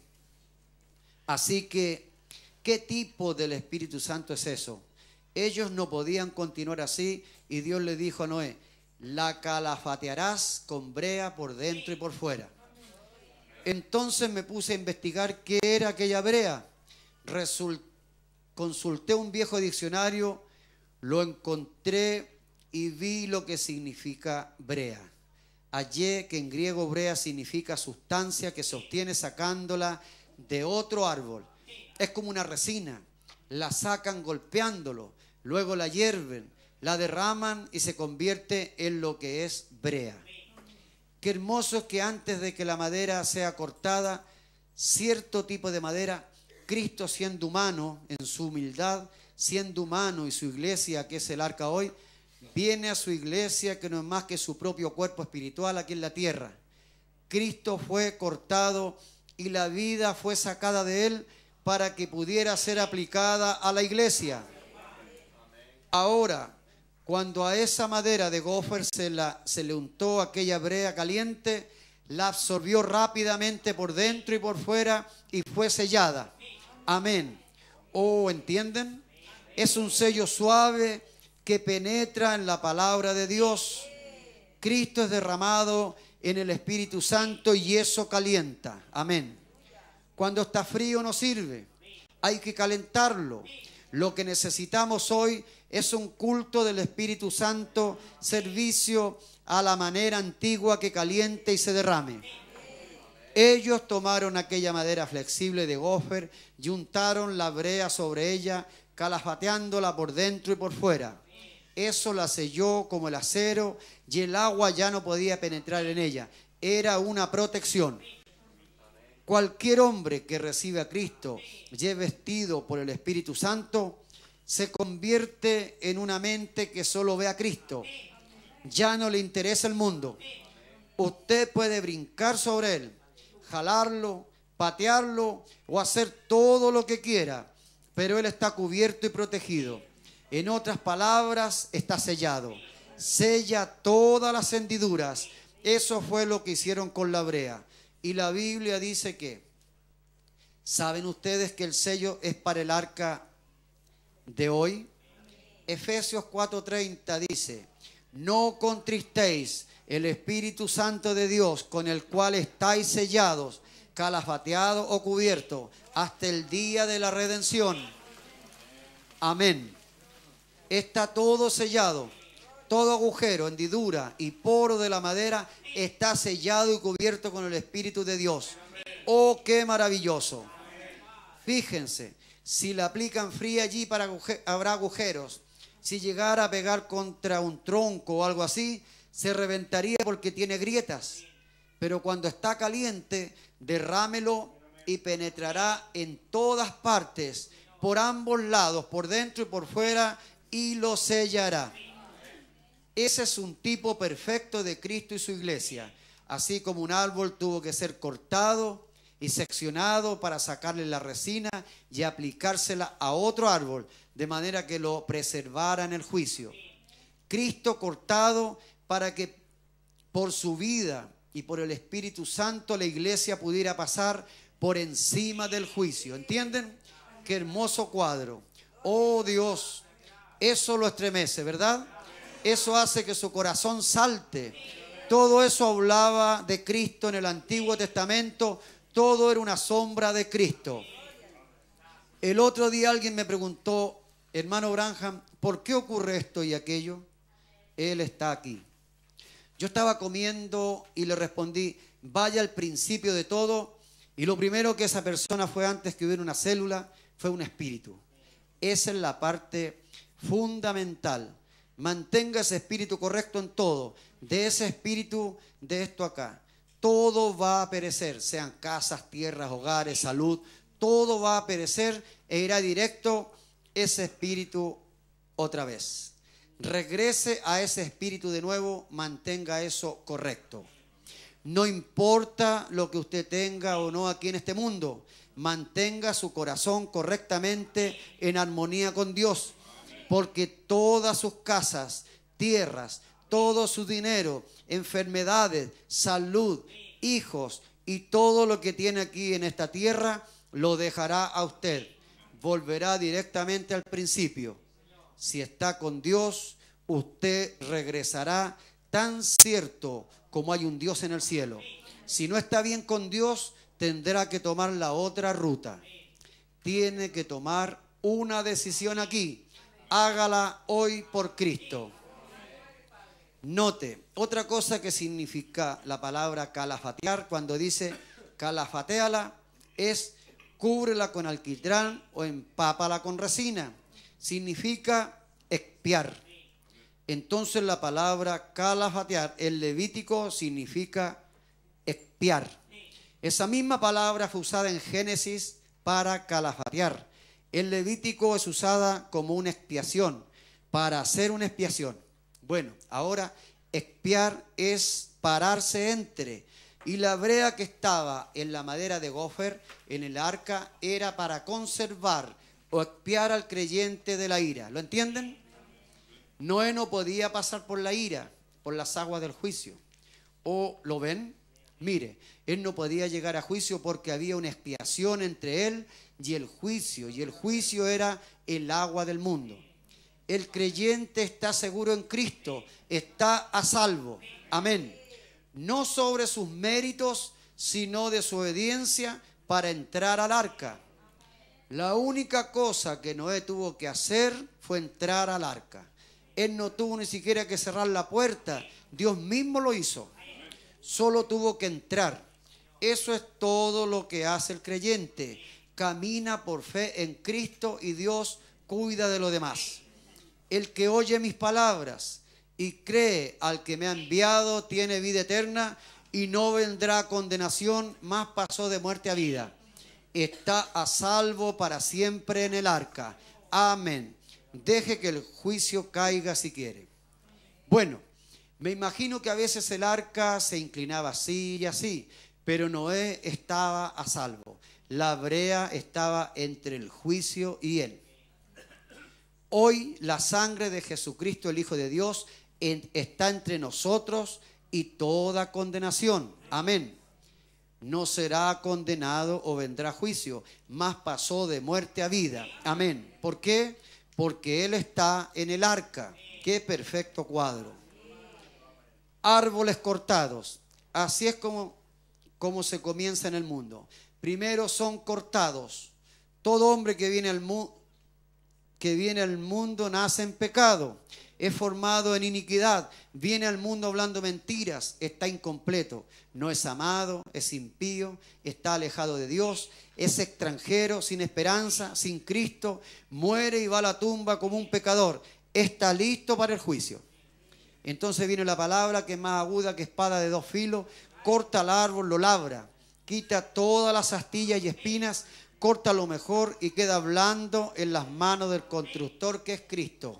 Así que, ¿qué tipo del Espíritu Santo es eso? Ellos no podían continuar así y Dios le dijo a Noé: la calafatearás con brea por dentro y por fuera. Entonces me puse a investigar qué era aquella brea. Result- consulté un viejo diccionario, lo encontré y vi lo que significa brea. Hallé que en griego brea significa sustancia que se obtiene sacándola de otro árbol. Es como una resina, la sacan golpeándolo, luego la hierven, la derraman y se convierte en lo que es brea. Qué hermoso es que antes de que la madera sea cortada, cierto tipo de madera, Cristo siendo humano en su humildad, siendo humano y su iglesia, que es el arca hoy, viene a su iglesia que no es más que su propio cuerpo espiritual aquí en la tierra. Cristo fue cortado y la vida fue sacada de él para que pudiera ser aplicada a la iglesia. Ahora, cuando a esa madera de gofer se, la, se le untó aquella brea caliente, la absorbió rápidamente por dentro y por fuera y fue sellada. Amén. ¿Oh, entienden? Es un sello suave que penetra en la palabra de Dios. Cristo es derramado en el Espíritu Santo y eso calienta. Amén. Cuando está frío no sirve. Hay que calentarlo. Lo que necesitamos hoy es un culto del Espíritu Santo, servicio a la manera antigua que caliente y se derrame. Ellos tomaron aquella madera flexible de gofer y untaron la brea sobre ella, calafateándola por dentro y por fuera. Eso la selló como el acero y el agua ya no podía penetrar en ella. Era una protección. Cualquier hombre que recibe a Cristo y es vestido por el Espíritu Santo se convierte en una mente que solo ve a Cristo. Ya no le interesa el mundo. Usted puede brincar sobre él, jalarlo, patearlo o hacer todo lo que quiera, pero él está cubierto y protegido. En otras palabras, está sellado. Sella todas las hendiduras. Eso fue lo que hicieron con la brea. Y la Biblia dice que, ¿saben ustedes que el sello es para el arca de hoy? Efesios cuatro treinta dice, no contristéis el Espíritu Santo de Dios, con el cual estáis sellados, calafateados o cubiertos, hasta el día de la redención. Amén. Está todo sellado, todo agujero, hendidura y poro de la madera está sellado y cubierto con el Espíritu de Dios. ¡Oh, qué maravilloso! Fíjense, si la aplican fría allí para agujeros, habrá agujeros. Si llegara a pegar contra un tronco o algo así, se reventaría porque tiene grietas. Pero cuando está caliente, derrámelo y penetrará en todas partes, por ambos lados, por dentro y por fuera, y lo sellará. Ese es un tipo perfecto de Cristo y su iglesia. Así como un árbol tuvo que ser cortado y seccionado para sacarle la resina y aplicársela a otro árbol, de manera que lo preservara en el juicio. Cristo cortado para que por su vida y por el Espíritu Santo la iglesia pudiera pasar por encima del juicio. ¿Entienden? Qué hermoso cuadro. Oh Dios, eso lo estremece, ¿verdad? Eso hace que su corazón salte. Todo eso hablaba de Cristo en el Antiguo Testamento. Todo era una sombra de Cristo. El otro día alguien me preguntó, hermano Branham, ¿por qué ocurre esto y aquello? Él está aquí. Yo estaba comiendo y le respondí, vaya al principio de todo, y lo primero que esa persona fue antes que hubiera una célula, fue un espíritu. Esa es la parte fundamental. Mantenga ese espíritu correcto en todo. De ese espíritu, de esto acá, todo va a perecer, sean casas, tierras, hogares, salud, todo va a perecer e irá directo ese espíritu otra vez. Regrese a ese espíritu de nuevo, mantenga eso correcto. No importa lo que usted tenga o no aquí en este mundo, mantenga su corazón correctamente en armonía con Dios, porque todas sus casas, tierras, todo su dinero, enfermedades, salud, hijos y todo lo que tiene aquí en esta tierra, lo dejará a usted. Volverá directamente al principio. Si está con Dios, usted regresará tan cierto como hay un Dios en el cielo. Si no está bien con Dios, tendrá que tomar la otra ruta. Tiene que tomar una decisión aquí. Hágala hoy por Cristo. Note, otra cosa que significa la palabra calafatear, cuando dice calafateala, es cúbrela con alquitrán o empápala con resina. Significa expiar. Entonces la palabra calafatear en Levítico significa expiar. Esa misma palabra fue usada en Génesis para calafatear. En Levítico es usada como una expiación, para hacer una expiación. Bueno, ahora expiar es pararse entre. Y la brea que estaba en la madera de gofer, en el arca, era para conservar o expiar al creyente de la ira. ¿Lo entienden? Noé no podía pasar por la ira, por las aguas del juicio. ¿O lo ven? Mire, él no podía llegar a juicio porque había una expiación entre él y el juicio. Y el juicio era el agua del mundo. El creyente está seguro en Cristo, está a salvo. Amén. No sobre sus méritos, sino de su obediencia para entrar al arca. La única cosa que Noé tuvo que hacer fue entrar al arca. Él no tuvo ni siquiera que cerrar la puerta. Dios mismo lo hizo. Solo tuvo que entrar. Eso es todo lo que hace el creyente. Camina por fe en Cristo y Dios cuida de lo demás. El que oye mis palabras y cree al que me ha enviado tiene vida eterna y no vendrá condenación, mas pasó de muerte a vida. Está a salvo para siempre en el arca. Amén. Deje que el juicio caiga si quiere. Bueno, me imagino que a veces el arca se inclinaba así y así, pero Noé estaba a salvo. La brea estaba entre el juicio y él. Hoy la sangre de Jesucristo, el Hijo de Dios, en, está entre nosotros y toda condenación. Amén. No será condenado o vendrá juicio, mas pasó de muerte a vida. Amén. ¿Por qué? Porque Él está en el arca. ¡Qué perfecto cuadro! Árboles cortados. Así es como, como se comienza en el mundo. Primero son cortados. Todo hombre que viene al mundo que viene al mundo nace en pecado, es formado en iniquidad, viene al mundo hablando mentiras, está incompleto, no es amado, es impío, está alejado de Dios, es extranjero, sin esperanza, sin Cristo, muere y va a la tumba como un pecador, está listo para el juicio. Entonces viene la palabra que es más aguda que espada de dos filos, corta el árbol, lo labra, quita todas las astillas y espinas, corta lo mejor y queda blando en las manos del constructor que es Cristo.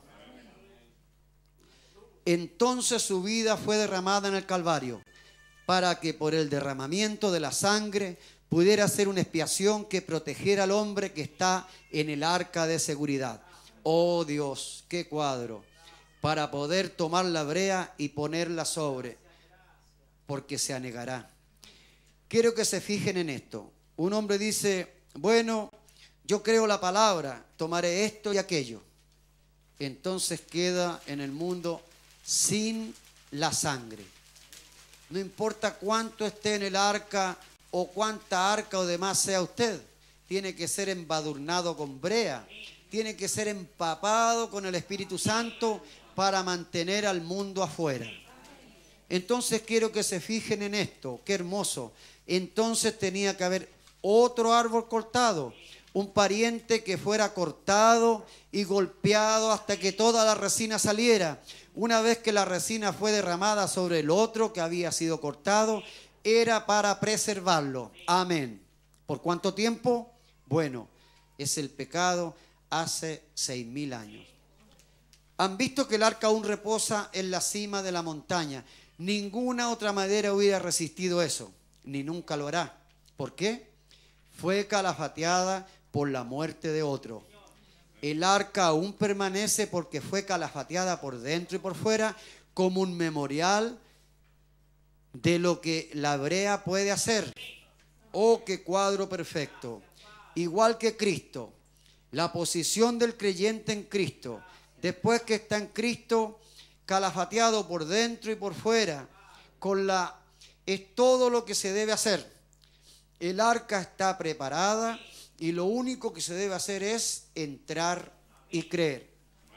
Entonces su vida fue derramada en el Calvario para que por el derramamiento de la sangre pudiera ser una expiación que protegiera al hombre que está en el arca de seguridad. Oh Dios, qué cuadro, para poder tomar la brea y ponerla sobre, porque se anegará. Quiero que se fijen en esto. Un hombre dice: bueno, yo creo la palabra, tomaré esto y aquello. Entonces queda en el mundo sin la sangre. No importa cuánto esté en el arca o cuánta arca o demás sea usted, tiene que ser embadurnado con brea, tiene que ser empapado con el Espíritu Santo para mantener al mundo afuera. Entonces quiero que se fijen en esto, qué hermoso. Entonces tenía que haber otro árbol cortado, un pariente que fuera cortado y golpeado hasta que toda la resina saliera. Una vez que la resina fue derramada sobre el otro que había sido cortado, era para preservarlo. Amén. ¿Por cuánto tiempo? Bueno, es el pecado hace seis mil años. Han visto que el arca aún reposa en la cima de la montaña. Ninguna otra madera hubiera resistido eso, ni nunca lo hará. ¿Por qué? Fue calafateada por la muerte de otro. El arca aún permanece porque fue calafateada por dentro y por fuera como un memorial de lo que la brea puede hacer. Oh, qué cuadro perfecto. Igual que Cristo, la posición del creyente en Cristo, después que está en Cristo, calafateado por dentro y por fuera, con la, es todo lo que se debe hacer. El arca está preparada y lo único que se debe hacer es entrar y creer.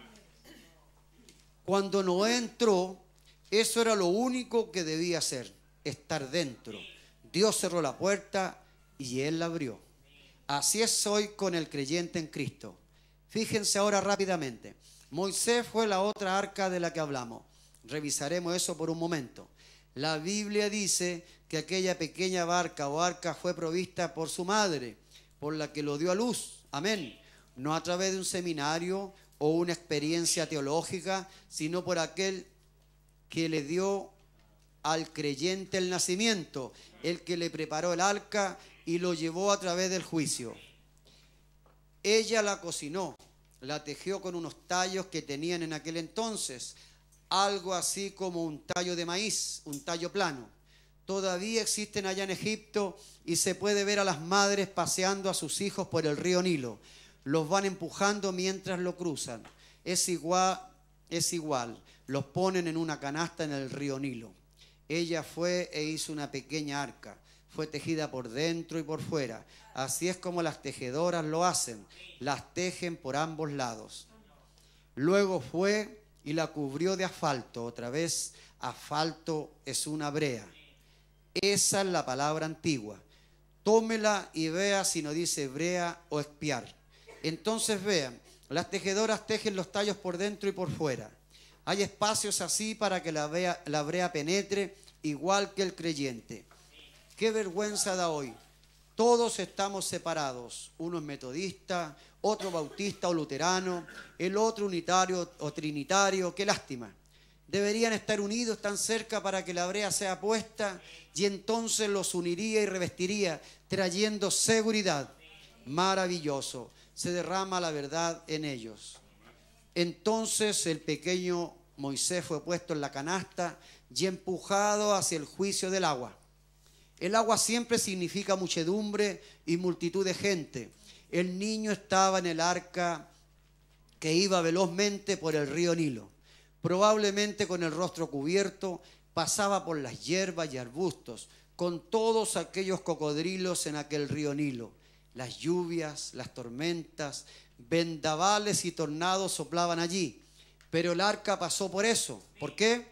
Cuando Noé entró, eso era lo único que debía hacer, estar dentro. Dios cerró la puerta y Él la abrió. Así es hoy con el creyente en Cristo. Fíjense ahora rápidamente. Moisés fue la otra arca de la que hablamos. Revisaremos eso por un momento. La Biblia dice que aquella pequeña barca o arca fue provista por su madre, por la que lo dio a luz. Amén. No a través de un seminario o una experiencia teológica, sino por aquel que le dio al creyente el nacimiento, el que le preparó el arca y lo llevó a través del juicio. Ella la cocinó, la tejió con unos tallos que tenían en aquel entonces, algo así como un tallo de maíz, un tallo plano. Todavía existen allá en Egipto y se puede ver a las madres paseando a sus hijos por el río Nilo. Los van empujando mientras lo cruzan. Es igual, es igual. Los ponen en una canasta en el río Nilo. Ella fue e hizo una pequeña arca. Fue tejida por dentro y por fuera. Así es como las tejedoras lo hacen. Las tejen por ambos lados. Luego fue y la cubrió de asfalto. Otra vez, asfalto es una brea. Esa es la palabra antigua. Tómela y vea si no dice brea o espiar. Entonces vean, las tejedoras tejen los tallos por dentro y por fuera. Hay espacios así para que la, brea, la brea penetre igual que el creyente. Qué vergüenza da hoy. Todos estamos separados. Uno es metodista, otro bautista o luterano, el otro unitario o trinitario. Qué lástima. Deberían estar unidos tan cerca para que la brea sea puesta y entonces los uniría y revestiría, trayendo seguridad. Maravilloso. Se derrama la verdad en ellos. Entonces el pequeño Moisés fue puesto en la canasta y empujado hacia el juicio del agua. El agua siempre significa muchedumbre y multitud de gente. El niño estaba en el arca que iba velozmente por el río Nilo. Probablemente con el rostro cubierto, pasaba por las hierbas y arbustos, con todos aquellos cocodrilos en aquel río Nilo. Las lluvias, las tormentas, vendavales y tornados soplaban allí. Pero el arca pasó por eso. ¿Por qué?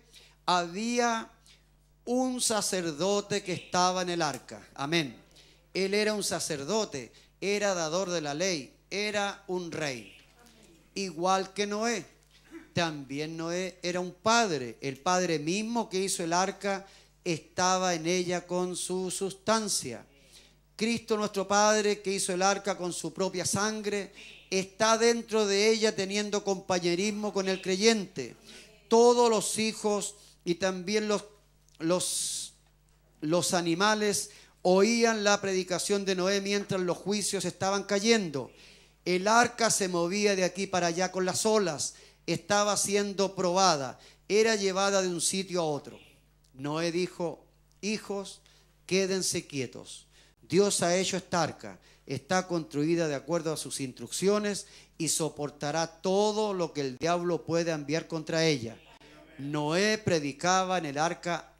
Había un sacerdote que estaba en el arca. Amén. Él era un sacerdote, era dador de la ley, era un rey. Igual que Noé. También Noé era un padre. El padre mismo que hizo el arca estaba en ella con su sustancia. Cristo nuestro Padre, que hizo el arca con su propia sangre, está dentro de ella teniendo compañerismo con el creyente. Todos los hijos y también los, los, los animales oían la predicación de Noé mientras los juicios estaban cayendo. El arca se movía de aquí para allá con las olas, estaba siendo probada, era llevada de un sitio a otro. Noé dijo: hijos, quédense quietos. Dios ha hecho esta arca, está construida de acuerdo a sus instrucciones y soportará todo lo que el diablo pueda enviar contra ella. Noé predicaba en el arca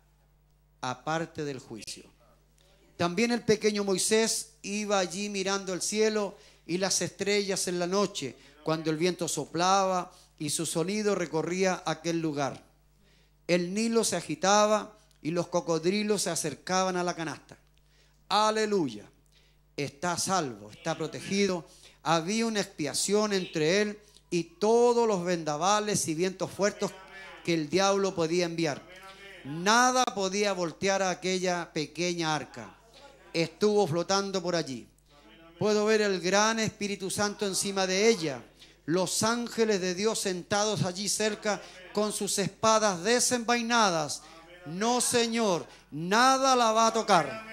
aparte del juicio. También el pequeño Moisés iba allí mirando el cielo y las estrellas en la noche, cuando el viento soplaba y su sonido recorría aquel lugar. El Nilo se agitaba y los cocodrilos se acercaban a la canasta. Aleluya, está a salvo, está protegido. Había una expiación entre él y todos los vendavales y vientos fuertes que el diablo podía enviar. Nada podía voltear a aquella pequeña arca. Estuvo flotando por allí. Puedo ver el gran Espíritu Santo encima de ella. Los ángeles de Dios sentados allí cerca con sus espadas desenvainadas. No, Señor, nada la va a tocar.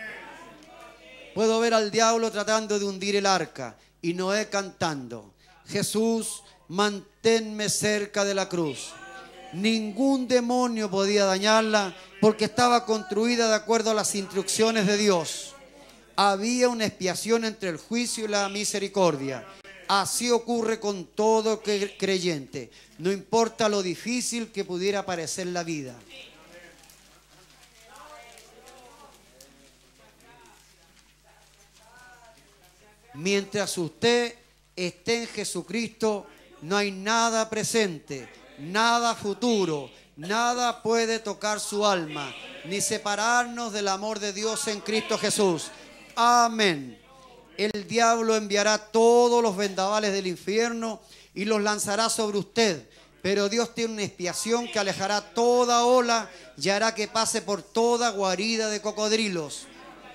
Puedo ver al diablo tratando de hundir el arca y Noé cantando: Jesús, manténme cerca de la cruz. Ningún demonio podía dañarla porque estaba construida de acuerdo a las instrucciones de Dios. Había una expiación entre el juicio y la misericordia. Así ocurre con todo creyente, no importa lo difícil que pudiera parecer la vida. Mientras usted esté en Jesucristo, no hay nada presente, nada futuro, nada puede tocar su alma, ni separarnos del amor de Dios en Cristo Jesús. Amén. El diablo enviará todos los vendavales del infierno y los lanzará sobre usted. Pero Dios tiene una expiación que alejará toda ola y hará que pase por toda guarida de cocodrilos.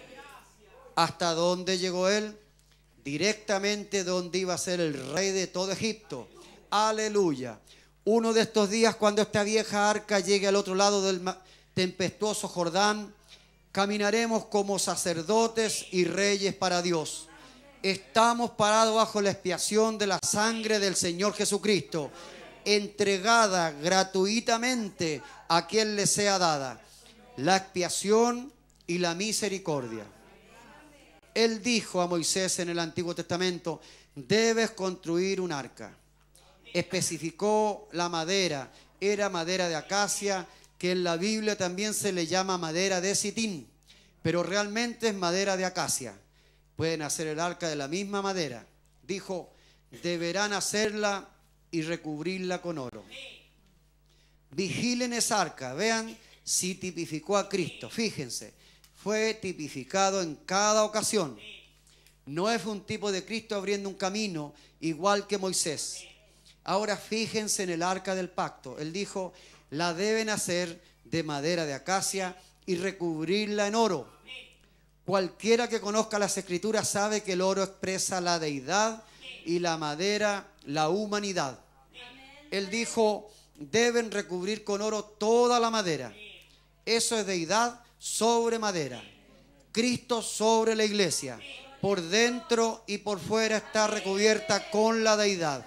¿Hasta dónde llegó él? Directamente donde iba a ser el rey de todo Egipto. Aleluya. Uno de estos días, cuando esta vieja arca llegue al otro lado del tempestuoso Jordán, caminaremos como sacerdotes y reyes para Dios. Estamos parados bajo la expiación de la sangre del Señor Jesucristo, entregada gratuitamente a quien le sea dada. La expiación y la misericordia. Él dijo a Moisés en el Antiguo Testamento: debes construir un arca. Especificó la madera. Era madera de acacia, que en la Biblia también se le llama madera de sitín, pero realmente es madera de acacia. Pueden hacer el arca de la misma madera. Dijo: deberán hacerla y recubrirla con oro. Vigilen esa arca. Vean si tipificó a Cristo. Fíjense, fue tipificado en cada ocasión. No es un tipo de Cristo abriendo un camino igual que Moisés. Ahora fíjense en el arca del pacto. Él dijo: la deben hacer de madera de acacia y recubrirla en oro. Cualquiera que conozca las Escrituras sabe que el oro expresa la deidad y la madera la humanidad. Él dijo: deben recubrir con oro toda la madera. Eso es deidad sobre madera. Cristo sobre la iglesia. Por dentro y por fuera está recubierta con la deidad.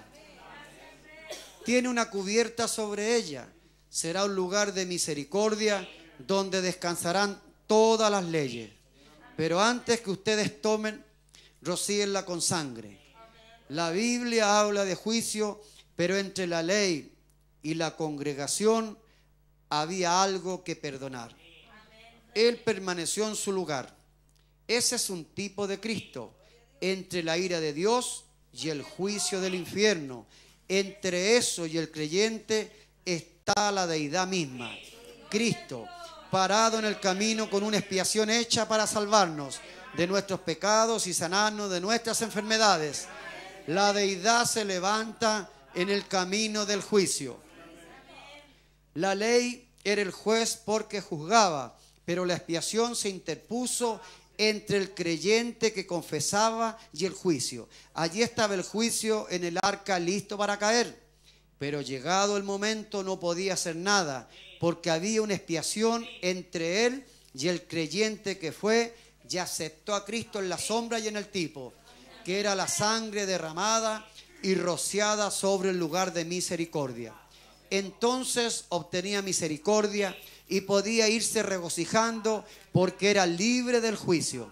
Tiene una cubierta sobre ella. Será un lugar de misericordia donde descansarán todas las leyes. Pero antes que ustedes tomen, rocíenla con sangre. La Biblia habla de juicio, pero entre la ley y la congregación había algo que perdonar. Él permaneció en su lugar. Ese es un tipo de Cristo. Entre la ira de Dios y el juicio del infierno, entre eso y el creyente está la deidad misma. Cristo, parado en el camino con una expiación hecha para salvarnos de nuestros pecados y sanarnos de nuestras enfermedades. La deidad se levanta en el camino del juicio. La ley era el juez porque juzgaba, pero la expiación se interpuso entre el creyente que confesaba y el juicio. Allí estaba el juicio en el arca listo para caer, pero llegado el momento no podía hacer nada, porque había una expiación entre él y el creyente que fue y aceptó a Cristo en la sombra y en el tipo, que era la sangre derramada y rociada sobre el lugar de misericordia. Entonces obtenía misericordia y podía irse regocijando porque era libre del juicio.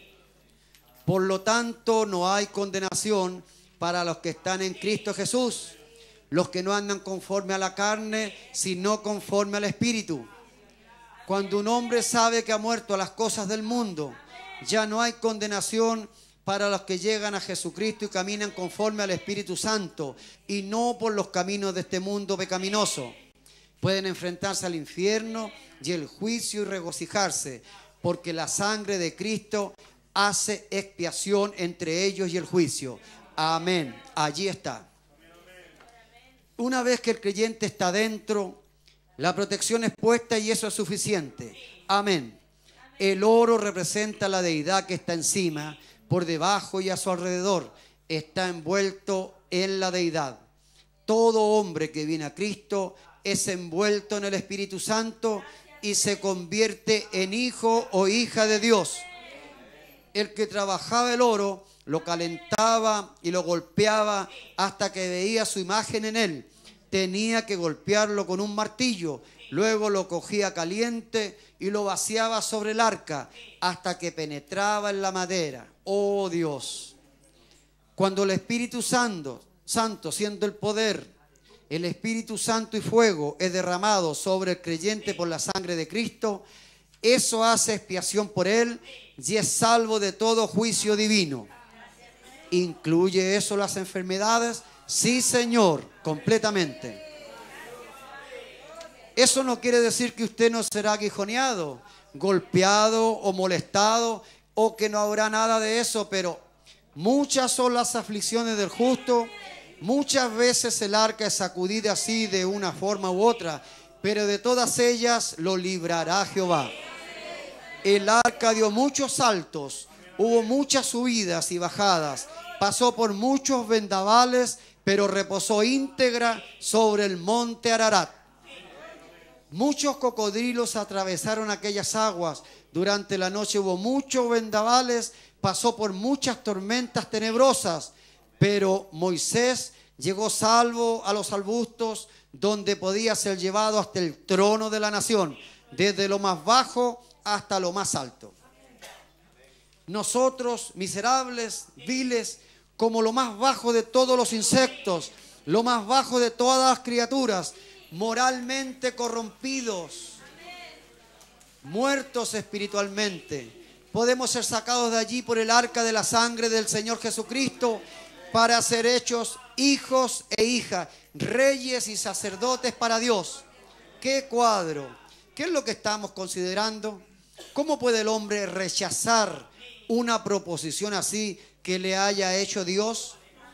Por lo tanto, no hay condenación para los que están en Cristo Jesús, los que no andan conforme a la carne, sino conforme al Espíritu. Cuando un hombre sabe que ha muerto a las cosas del mundo, ya no hay condenación para los que llegan a Jesucristo y caminan conforme al Espíritu Santo y no por los caminos de este mundo pecaminoso. Pueden enfrentarse al infierno y el juicio y regocijarse, porque la sangre de Cristo hace expiación entre ellos y el juicio. Amén. Allí está. Una vez que el creyente está dentro, la protección es puesta y eso es suficiente. Amén. El oro representa la deidad que está encima, por debajo y a su alrededor. Está envuelto en la deidad. Todo hombre que viene a Cristo es envuelto en el Espíritu Santo y se convierte en hijo o hija de Dios. El que trabajaba el oro lo calentaba y lo golpeaba hasta que veía su imagen en él. Tenía que golpearlo con un martillo. Luego lo cogía caliente y lo vaciaba sobre el arca hasta que penetraba en la madera. Oh Dios. Cuando el Espíritu Santo, Santo siendo el poder, el Espíritu Santo y fuego es derramado sobre el creyente por la sangre de Cristo, eso hace expiación por él y es salvo de todo juicio divino. ¿Incluye eso las enfermedades? Sí, Señor, completamente. Eso no quiere decir que usted no será aguijoneado, golpeado o molestado, o que no habrá nada de eso, pero muchas son las aflicciones del justo Muchas veces el arca es sacudida así de una forma u otra, pero de todas ellas lo librará Jehová. El arca dio muchos saltos, hubo muchas subidas y bajadas, pasó por muchos vendavales, pero reposó íntegra sobre el monte Ararat. Muchos cocodrilos atravesaron aquellas aguas. Durante la noche hubo muchos vendavales, pasó por muchas tormentas tenebrosas, pero Moisés llegó salvo a los arbustos, donde podía ser llevado hasta el trono de la nación, desde lo más bajo hasta lo más alto. Nosotros, miserables, viles, como lo más bajo de todos los insectos, lo más bajo de todas las criaturas, moralmente corrompidos, muertos espiritualmente, podemos ser sacados de allí por el arca de la sangre del Señor Jesucristo para ser hechos hijos e hijas, reyes y sacerdotes para Dios. ¡Qué cuadro! ¿Qué es lo que estamos considerando? ¿Cómo puede el hombre rechazar una proposición así que le haya hecho Dios?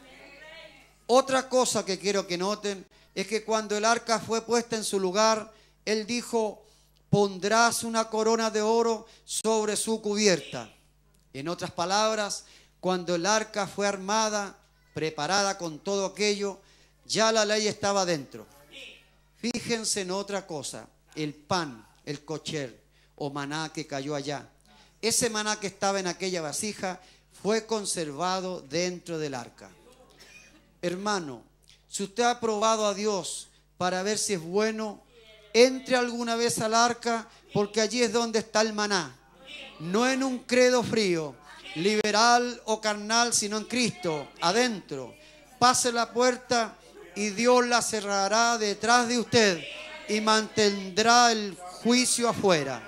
Otra cosa que quiero que noten es que cuando el arca fue puesta en su lugar, Él dijo: pondrás una corona de oro sobre su cubierta. En otras palabras, cuando el arca fue armada, preparada con todo aquello, ya la ley estaba dentro. Fíjense en otra cosa: el pan, el cocher o maná que cayó allá. Ese maná que estaba en aquella vasija fue conservado dentro del arca. Hermano, si usted ha probado a Dios para ver si es bueno, entre alguna vez al arca, porque allí es donde está el maná. No en un credo frío, liberal o carnal, sino en Cristo, adentro. Pase la puerta y Dios la cerrará detrás de usted y mantendrá el juicio afuera.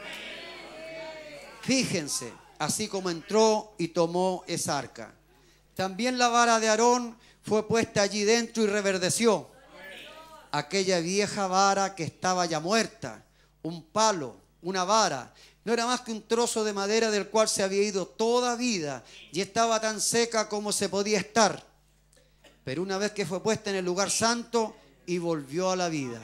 Fíjense, así como entró y tomó esa arca. También la vara de Aarón fue puesta allí dentro y reverdeció. Aquella vieja vara que estaba ya muerta, un palo, una vara, no era más que un trozo de madera del cual se había ido toda vida y estaba tan seca como se podía estar. Pero una vez que fue puesta en el lugar santo y volvió a la vida.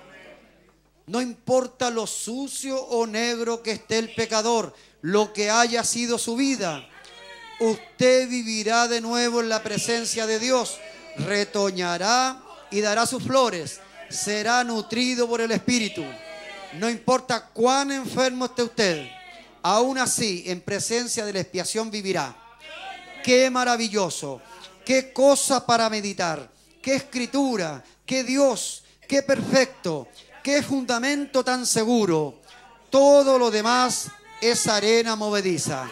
No importa lo sucio o negro que esté el pecador, lo que haya sido su vida, usted vivirá de nuevo en la presencia de Dios, retoñará y dará sus flores, será nutrido por el Espíritu. No importa cuán enfermo esté usted, aún así en presencia de la expiación vivirá. Qué maravilloso, qué cosa para meditar, qué escritura, qué Dios, qué perfecto, qué fundamento tan seguro. Todo lo demás es arena movediza.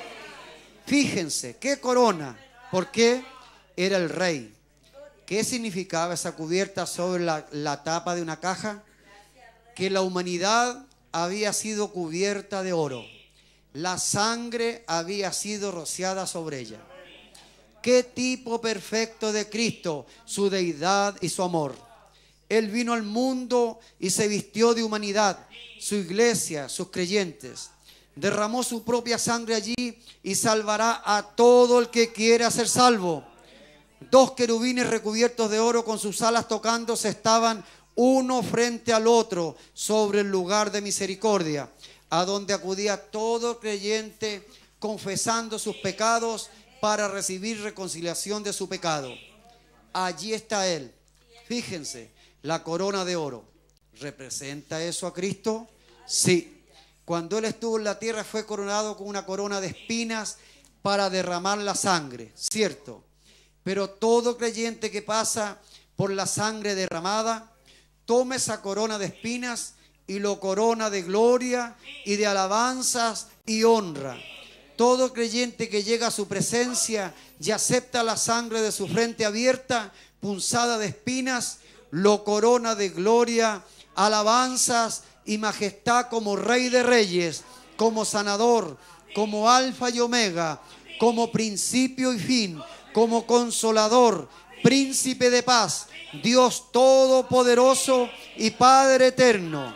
Fíjense, qué corona. ¿Por qué? Era el rey. ¿Qué significaba esa cubierta sobre la, la tapa de una caja? Que la humanidad había sido cubierta de oro. La sangre había sido rociada sobre ella. Qué tipo perfecto de Cristo, su deidad y su amor. Él vino al mundo y se vistió de humanidad, su iglesia, sus creyentes. Derramó su propia sangre allí y salvará a todo el que quiera ser salvo. Dos querubines recubiertos de oro con sus alas tocándose estaban uno frente al otro sobre el lugar de misericordia, a donde acudía todo creyente confesando sus pecados para recibir reconciliación de su pecado. Allí está Él. Fíjense, la corona de oro. ¿Representa eso a Cristo? Sí. Cuando Él estuvo en la tierra fue coronado con una corona de espinas para derramar la sangre, ¿cierto? Pero todo creyente que pasa por la sangre derramada, toma esa corona de espinas y lo corona de gloria y de alabanzas y honra. Todo creyente que llega a su presencia y acepta la sangre de su frente abierta, punzada de espinas, lo corona de gloria, alabanzas y majestad como Rey de Reyes, como Sanador, como Alfa y Omega, como principio y fin, como Consolador, Príncipe de paz, Dios Todopoderoso y Padre Eterno.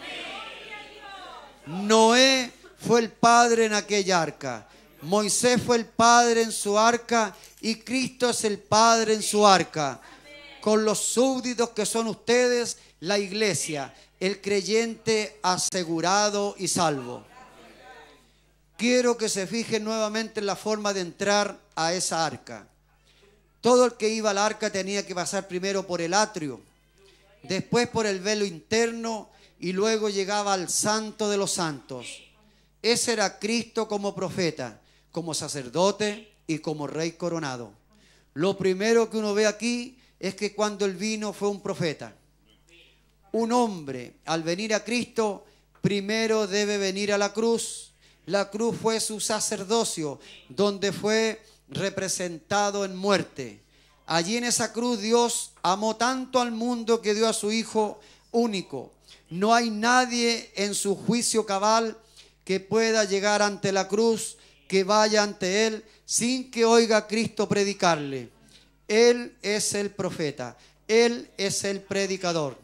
Noé fue el padre en aquella arca. Moisés fue el padre en su arca y Cristo es el padre en su arca. con los súbditos que son ustedes, la iglesia, el creyente asegurado y salvo. Quiero que se fijen nuevamente en la forma de entrar a esa arca. Todo el que iba al arca tenía que pasar primero por el atrio, después por el velo interno y luego llegaba al santo de los santos. Ese era Cristo como profeta, como sacerdote y como rey coronado. Lo primero que uno ve aquí es que cuando él vino fue un profeta. Un hombre, al venir a Cristo, primero debe venir a la cruz. La cruz fue su sacerdocio, donde fue representado en muerte. Allí en esa cruz Dios amó tanto al mundo que dio a su Hijo único. No hay nadie en su juicio cabal que pueda llegar ante la cruz, que vaya ante Él sin que oiga a Cristo predicarle. Él es el profeta, Él es el predicador.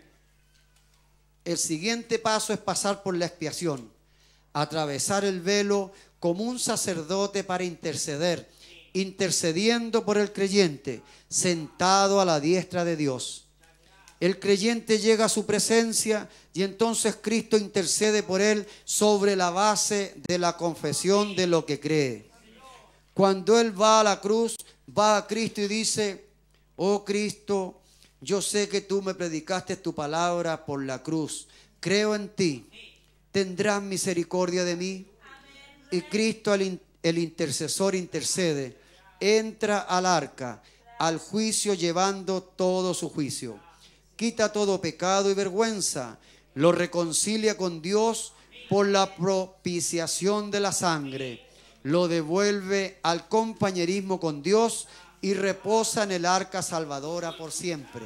El siguiente paso es pasar por la expiación, atravesar el velo como un sacerdote para interceder, intercediendo por el creyente, sentado a la diestra de Dios. El creyente llega a su presencia y entonces Cristo intercede por él sobre la base de la confesión de lo que cree. Cuando él va a la cruz, va a Cristo y dice: oh Cristo, yo sé que tú me predicaste tu palabra por la cruz. Creo en ti. ¿Tendrás misericordia de mí? Y Cristo, el, el intercesor, intercede. Entra al arca, al juicio, llevando todo su juicio. Quita todo pecado y vergüenza. Lo reconcilia con Dios por la propiciación de la sangre. Lo devuelve al compañerismo con Dios y reposa en el arca salvadora por siempre.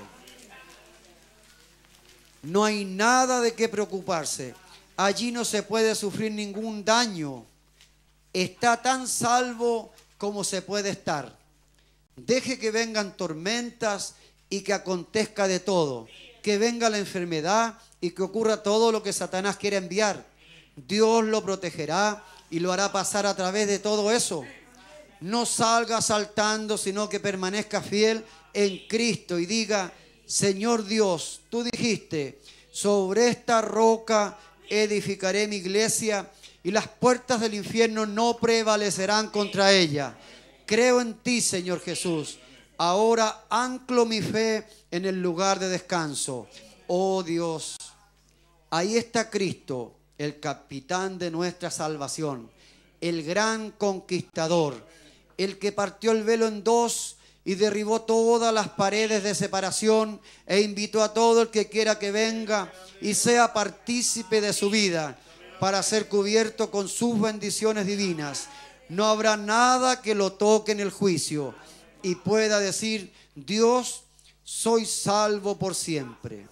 No hay nada de qué preocuparse. Allí no se puede sufrir ningún daño. Está tan salvo como se puede estar. Deje que vengan tormentas y que acontezca de todo. Que venga la enfermedad y que ocurra todo lo que Satanás quiere enviar. Dios lo protegerá y lo hará pasar a través de todo eso. No salga saltando, sino que permanezca fiel en Cristo y diga: Señor Dios, tú dijiste, sobre esta roca edificaré mi iglesia y las puertas del infierno no prevalecerán contra ella. Creo en ti, Señor Jesús. Ahora anclo mi fe en el lugar de descanso. Oh Dios, ahí está Cristo, el capitán de nuestra salvación, el gran conquistador, el que partió el velo en dos y derribó todas las paredes de separación e invitó a todo el que quiera que venga y sea partícipe de su vida para ser cubierto con sus bendiciones divinas. No habrá nada que lo toque en el juicio y pueda decir: Dios, soy salvo por siempre.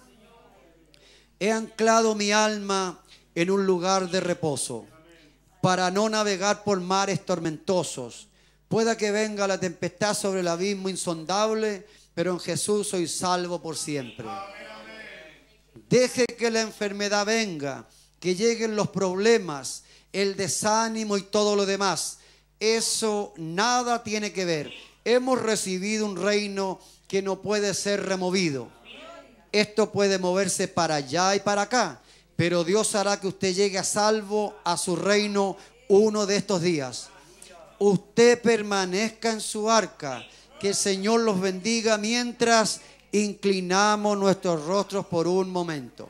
He anclado mi alma en un lugar de reposo para no navegar por mares tormentosos. Pueda que venga la tempestad sobre el abismo insondable, pero en Jesús soy salvo por siempre. Deje que la enfermedad venga, que lleguen los problemas, el desánimo y todo lo demás. Eso nada tiene que ver. Hemos recibido un reino que no puede ser removido. Esto puede moverse para allá y para acá, pero Dios hará que usted llegue a salvo a su reino uno de estos días. Usted permanezca en su arca. Que el Señor los bendiga mientras inclinamos nuestros rostros por un momento.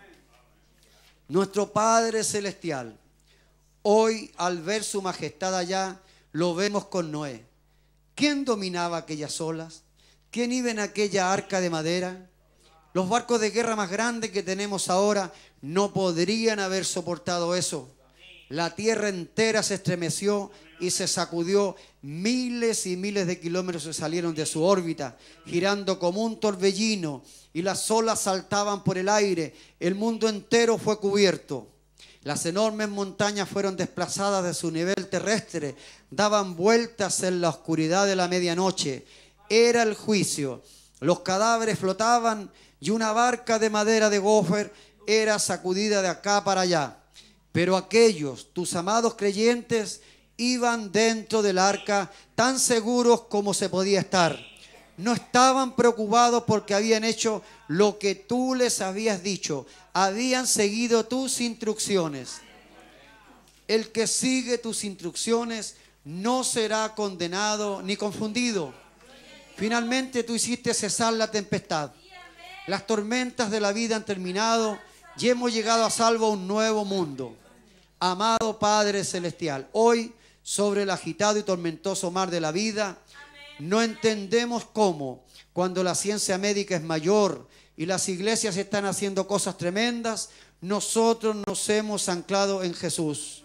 Nuestro Padre Celestial, hoy al ver su majestad allá, lo vemos con Noé. ¿Quién dominaba aquellas olas? ¿Quién iba en aquella arca de madera? Los barcos de guerra más grandes que tenemos ahora no podrían haber soportado eso. La tierra entera se estremeció y se sacudió. Miles y miles de kilómetros se salieron de su órbita, girando como un torbellino, y las olas saltaban por el aire. El mundo entero fue cubierto. Las enormes montañas fueron desplazadas de su nivel terrestre, daban vueltas en la oscuridad de la medianoche. Era el juicio. Los cadáveres flotaban y una barca de madera de gofer era sacudida de acá para allá. Pero aquellos, tus amados creyentes, iban dentro del arca tan seguros como se podía estar. No estaban preocupados porque habían hecho lo que tú les habías dicho. Habían seguido tus instrucciones. El que sigue tus instrucciones no será condenado ni confundido. Finalmente tú hiciste cesar la tempestad. Las tormentas de la vida han terminado y hemos llegado a salvo a un nuevo mundo. Amado Padre Celestial, hoy sobre el agitado y tormentoso mar de la vida, no entendemos cómo, cuando la ciencia médica es mayor y las iglesias están haciendo cosas tremendas, nosotros nos hemos anclado en Jesús.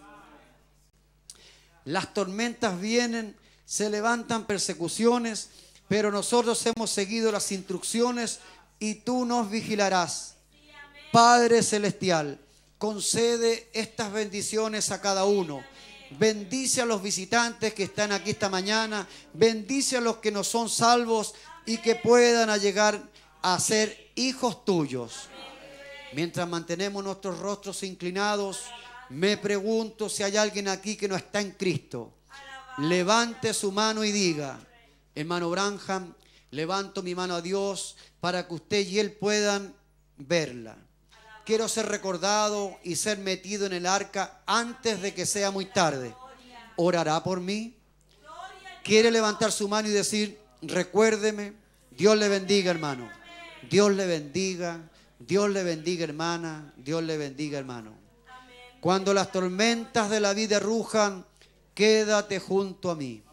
Las tormentas vienen, se levantan persecuciones, pero nosotros hemos seguido las instrucciones y tú nos vigilarás. Padre Celestial, concede estas bendiciones a cada uno. Bendice a los visitantes que están aquí esta mañana. Bendice a los que no son salvos y que puedan llegar a ser hijos tuyos. Mientras mantenemos nuestros rostros inclinados, me pregunto si hay alguien aquí que no está en Cristo. Levante su mano y diga: hermano Branham, levanto mi mano a Dios para que usted y él puedan verla. Quiero ser recordado y ser metido en el arca antes de que sea muy tarde. ¿Orará por mí? ¿Quiere levantar su mano y decir: recuérdeme? Dios le bendiga, hermano. Dios le bendiga. Dios le bendiga, hermana. Dios le bendiga, hermano. Cuando las tormentas de la vida rujan, quédate junto a mí.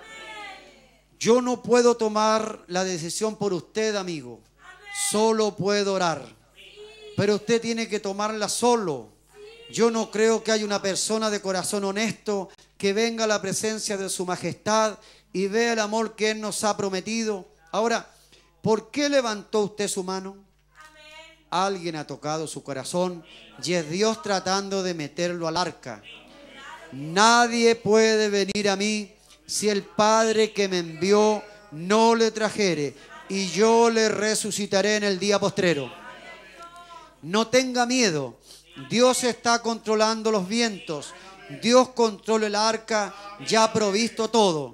Yo no puedo tomar la decisión por usted, amigo. Solo puedo orar. Pero usted tiene que tomarla solo. Yo no creo que haya una persona de corazón honesto que venga a la presencia de su majestad y vea el amor que Él nos ha prometido. Ahora, ¿por qué levantó usted su mano? Alguien ha tocado su corazón y es Dios tratando de meterlo al arca. Nadie puede venir a mí si el Padre que me envió no le trajere, y yo le resucitaré en el día postrero. No tenga miedo. Dios está controlando los vientos. Dios controla el arca, ya ha provisto todo.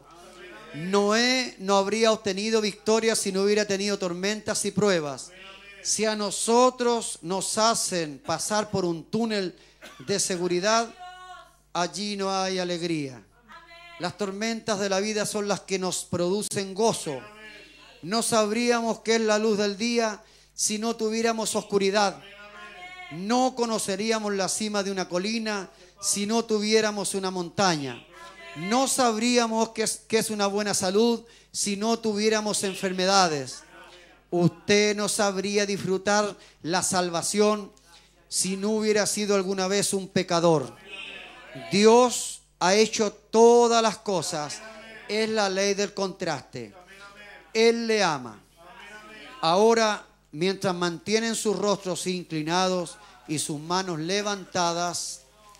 Noé no habría obtenido victoria si no hubiera tenido tormentas y pruebas. Si a nosotros nos hacen pasar por un túnel de seguridad, allí no hay alegría. Las tormentas de la vida son las que nos producen gozo. No sabríamos qué es la luz del día si no tuviéramos oscuridad. No conoceríamos la cima de una colina si no tuviéramos una montaña. No sabríamos qué es, qué es una buena salud si no tuviéramos enfermedades. Usted no sabría disfrutar la salvación si no hubiera sido alguna vez un pecador. Dios ha hecho todas las cosas. Es la ley del contraste. Él le ama. Ahora, mientras mantienen sus rostros inclinados y sus manos levantadas,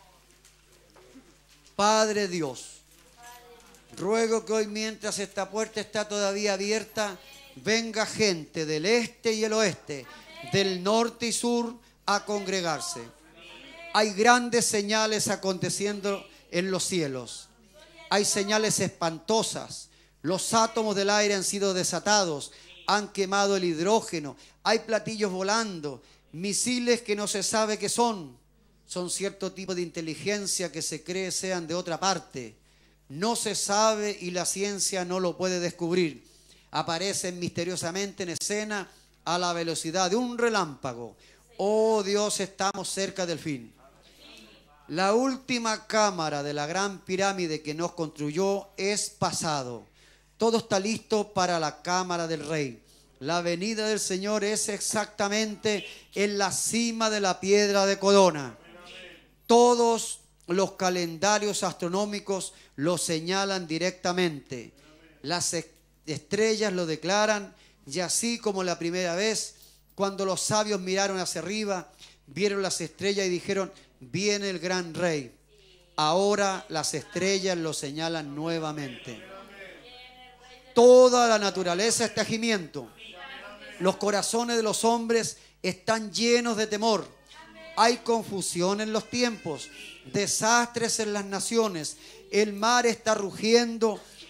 Padre Dios, ruego que hoy, mientras esta puerta está todavía abierta, venga gente del este y el oeste, del norte y sur, a congregarse. Hay grandes señales aconteciendo en los cielos. Hay señales espantosas. Los átomos del aire han sido desatados. Han quemado el hidrógeno. Hay platillos volando. Misiles que no se sabe qué son. Son cierto tipo de inteligencia que se cree sean de otra parte. No se sabe y la ciencia no lo puede descubrir. Aparecen misteriosamente en escena a la velocidad de un relámpago. Oh Dios, estamos cerca del fin. La última cámara de la gran pirámide que nos construyó es pasado. Todo está listo para la cámara del rey. La venida del Señor es exactamente en la cima de la piedra de Codona. Todos los calendarios astronómicos lo señalan directamente. Las estrellas lo declaran, y así como la primera vez, cuando los sabios miraron hacia arriba, vieron las estrellas y dijeron: viene el gran rey. Ahora las estrellas lo señalan nuevamente. Toda la naturaleza está gimiendo. Los corazones de los hombres están llenos de temor. Hay confusión en los tiempos, desastres en las naciones. El mar está rugiendo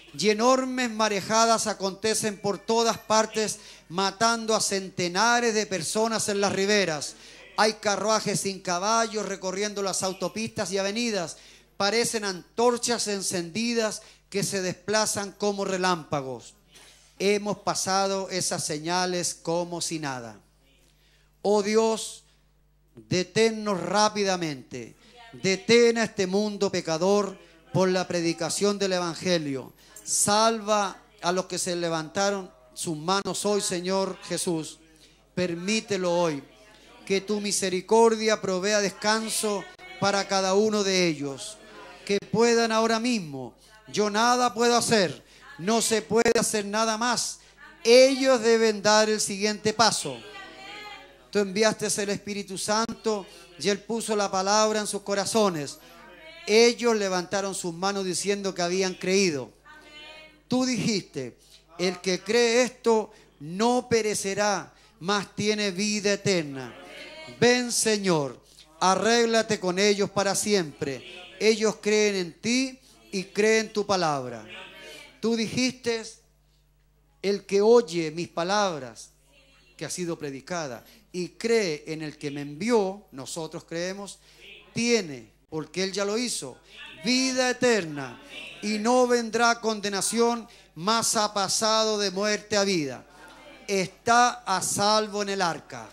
y enormes marejadas acontecen por todas partes, matando a centenares de personas en las riberas. Hay carruajes sin caballos recorriendo las autopistas y avenidas. Parecen antorchas encendidas que se desplazan como relámpagos. Hemos pasado esas señales como si nada. Oh Dios, deténnos rápidamente. Detén a este mundo pecador por la predicación del Evangelio. Salva a los que se levantaron sus manos hoy, Señor Jesús. Permítelo hoy. Que tu misericordia provea descanso para cada uno de ellos. Que puedan ahora mismo. Yo nada puedo hacer. No se puede hacer nada más. Ellos deben dar el siguiente paso. Tú enviaste el Espíritu Santo y Él puso la palabra en sus corazones. Ellos levantaron sus manos diciendo que habían creído. Tú dijiste, el que cree esto no perecerá, mas tiene vida eterna. Ven, Señor, arréglate con ellos para siempre. Ellos creen en ti y creen tu palabra. Tú dijiste, el que oye mis palabras, que ha sido predicada, y cree en el que me envió, nosotros creemos, tiene, porque Él ya lo hizo, vida eterna, y no vendrá condenación, mas ha pasado de muerte a vida. Está a salvo en el arca.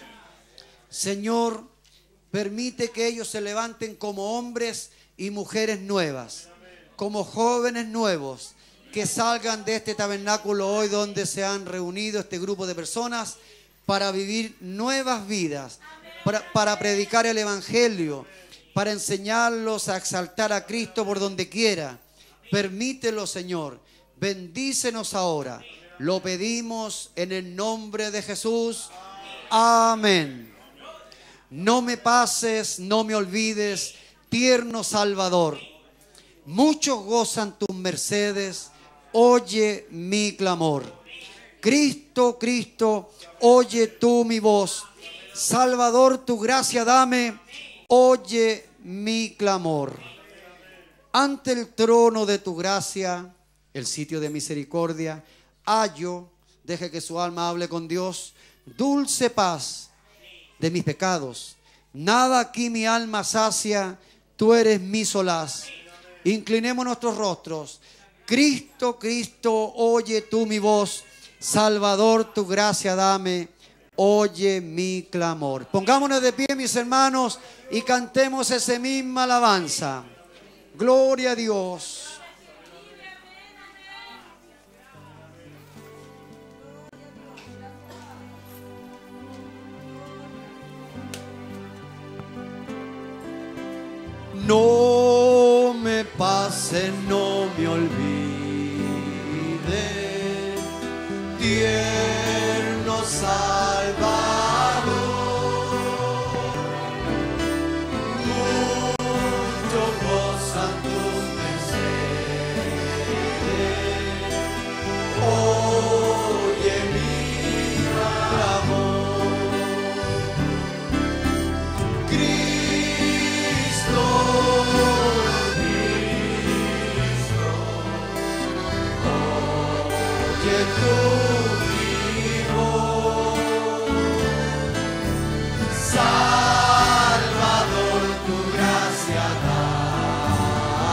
Señor, permite que ellos se levanten como hombres y mujeres nuevas, como jóvenes nuevos, que salgan de este tabernáculo hoy donde se han reunido este grupo de personas para vivir nuevas vidas, para, para predicar el Evangelio, para enseñarlos a exaltar a Cristo por donde quiera. Permítelo, Señor. Bendícenos ahora. Lo pedimos en el nombre de Jesús. Amén. No me pases, no me olvides, tierno Salvador. Muchos gozan tus mercedes, oye mi clamor. Cristo, Cristo, oye tú mi voz. Salvador, tu gracia dame, oye mi clamor. Ante el trono de tu gracia, el sitio de misericordia, hallo, deje que su alma hable con Dios, dulce paz de mis pecados. Nada aquí mi alma sacia, tú eres mi solaz. Inclinemos nuestros rostros. Cristo, Cristo, oye tú mi voz. Salvador, tu gracia dame, oye mi clamor. Pongámonos de pie, mis hermanos, y cantemos esa misma alabanza. Gloria a Dios. No me pase, no me olvide, tierno Salvador. Mucho gozan tus mercedes, oye mi clamor. Cristo, oye tú mi voz. Salvador, tu gracia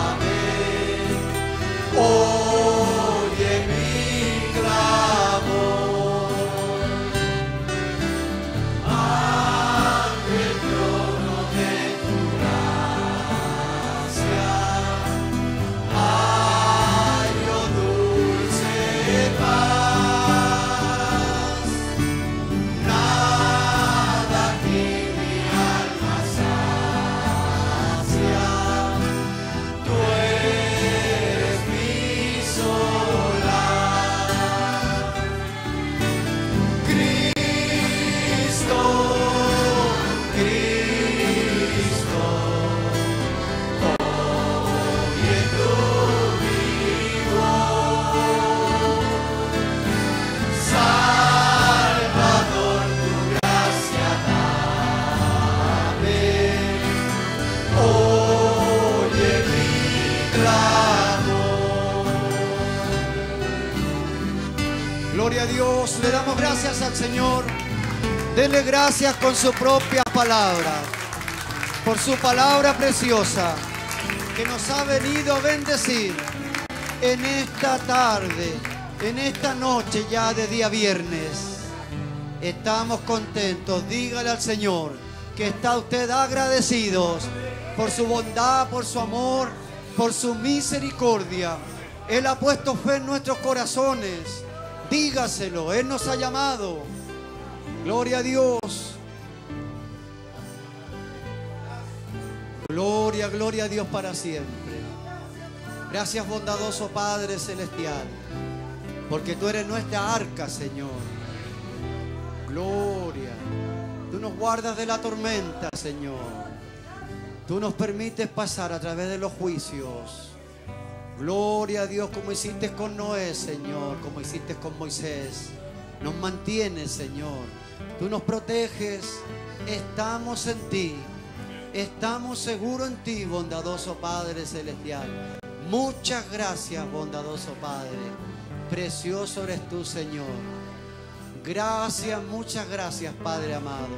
Gloria a Dios. Le damos gracias al Señor. Dele gracias con su propia palabra. Por su palabra preciosa que nos ha venido a bendecir en esta tarde, en esta noche ya de día viernes. Estamos contentos. Dígale al Señor que está usted agradecidos por su bondad, por su amor, por su misericordia. Él ha puesto fe en nuestros corazones. Dígaselo, Él nos ha llamado. Gloria a Dios. Gloria, gloria a Dios para siempre. Gracias, bondadoso Padre Celestial, porque tú eres nuestra arca, Señor. Gloria. Tú nos guardas de la tormenta, Señor. Tú nos permites pasar a través de los juicios. Gloria a Dios, como hiciste con Noé, Señor, como hiciste con Moisés. Nos mantienes, Señor. Tú nos proteges. Estamos en ti. Estamos seguros en ti, bondadoso Padre Celestial. Muchas gracias, bondadoso Padre. Precioso eres tú, Señor. Gracias, muchas gracias, Padre amado.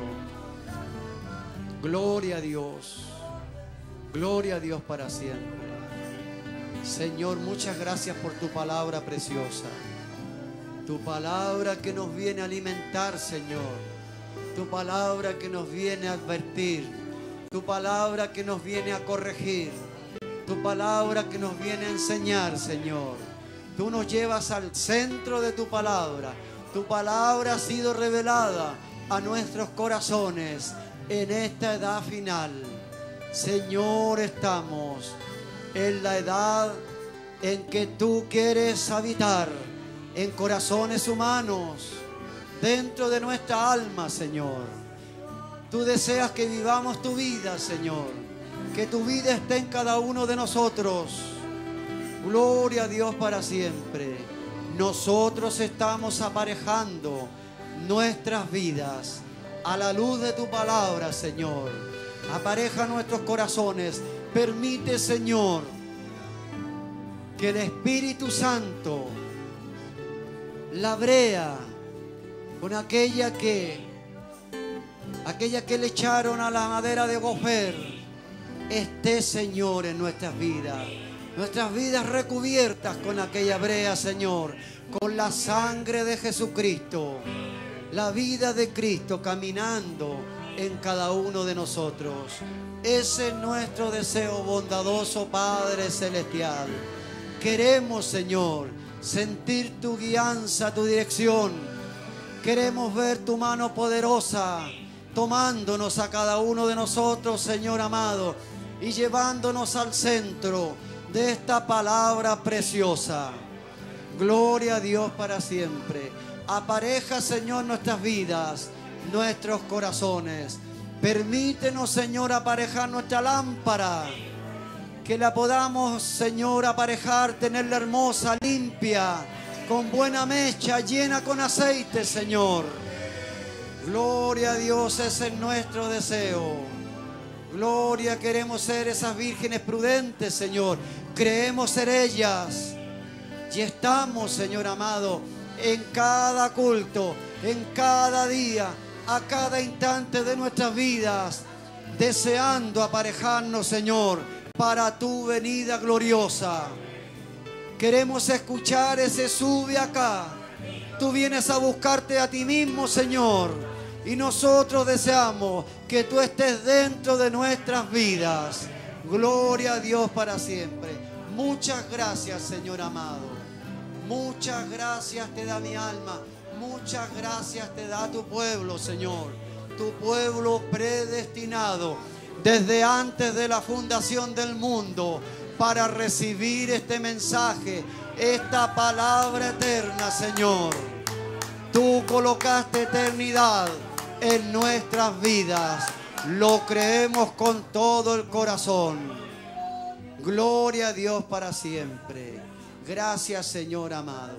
Gloria a Dios. Gloria a Dios para siempre. Señor, muchas gracias por tu palabra preciosa. Tu palabra que nos viene a alimentar, Señor. Tu palabra que nos viene a advertir. Tu palabra que nos viene a corregir. Tu palabra que nos viene a enseñar, Señor. Tú nos llevas al centro de tu palabra. Tu palabra ha sido revelada a nuestros corazones en esta edad final. Señor, estamos en la edad en que tú quieres habitar en corazones humanos, dentro de nuestra alma, Señor. Tú deseas que vivamos tu vida, Señor, que tu vida esté en cada uno de nosotros. Gloria a Dios para siempre. Nosotros estamos aparejando nuestras vidas a la luz de tu palabra, Señor. Apareja nuestros corazones. Permite, Señor, que el Espíritu Santo la brea con aquella que aquella que le echaron a la madera de gofer esté, Señor, en nuestras vidas. Nuestras vidas recubiertas con aquella brea, Señor, con la sangre de Jesucristo. La vida de Cristo caminando en cada uno de nosotros. Ese es nuestro deseo, bondadoso Padre Celestial. Queremos, Señor, sentir tu guianza, tu dirección. Queremos ver tu mano poderosa tomándonos a cada uno de nosotros, Señor amado, y llevándonos al centro de esta palabra preciosa. Gloria a Dios para siempre. Apareja, Señor, nuestras vidas, nuestros corazones. Permítenos, Señor, aparejar nuestra lámpara. Que la podamos, Señor, aparejar, tenerla hermosa, limpia, con buena mecha, llena con aceite, Señor. Gloria a Dios, ese es nuestro deseo. Gloria, queremos ser esas vírgenes prudentes, Señor. Creemos ser ellas. Y estamos, Señor amado, en cada culto, en cada día, a cada instante de nuestras vidas, deseando aparejarnos, Señor, para tu venida gloriosa. Queremos escuchar ese sube acá. Tú vienes a buscarte a ti mismo, Señor. Y nosotros deseamos que tú estés dentro de nuestras vidas. Gloria a Dios para siempre. Muchas gracias, Señor amado. Muchas gracias te da mi alma. Muchas gracias te da tu pueblo, Señor. Tu pueblo predestinado desde antes de la fundación del mundo para recibir este mensaje, esta palabra eterna, Señor. Tú colocaste eternidad en nuestras vidas. Lo creemos con todo el corazón. Gloria a Dios para siempre. Gracias, Señor amado.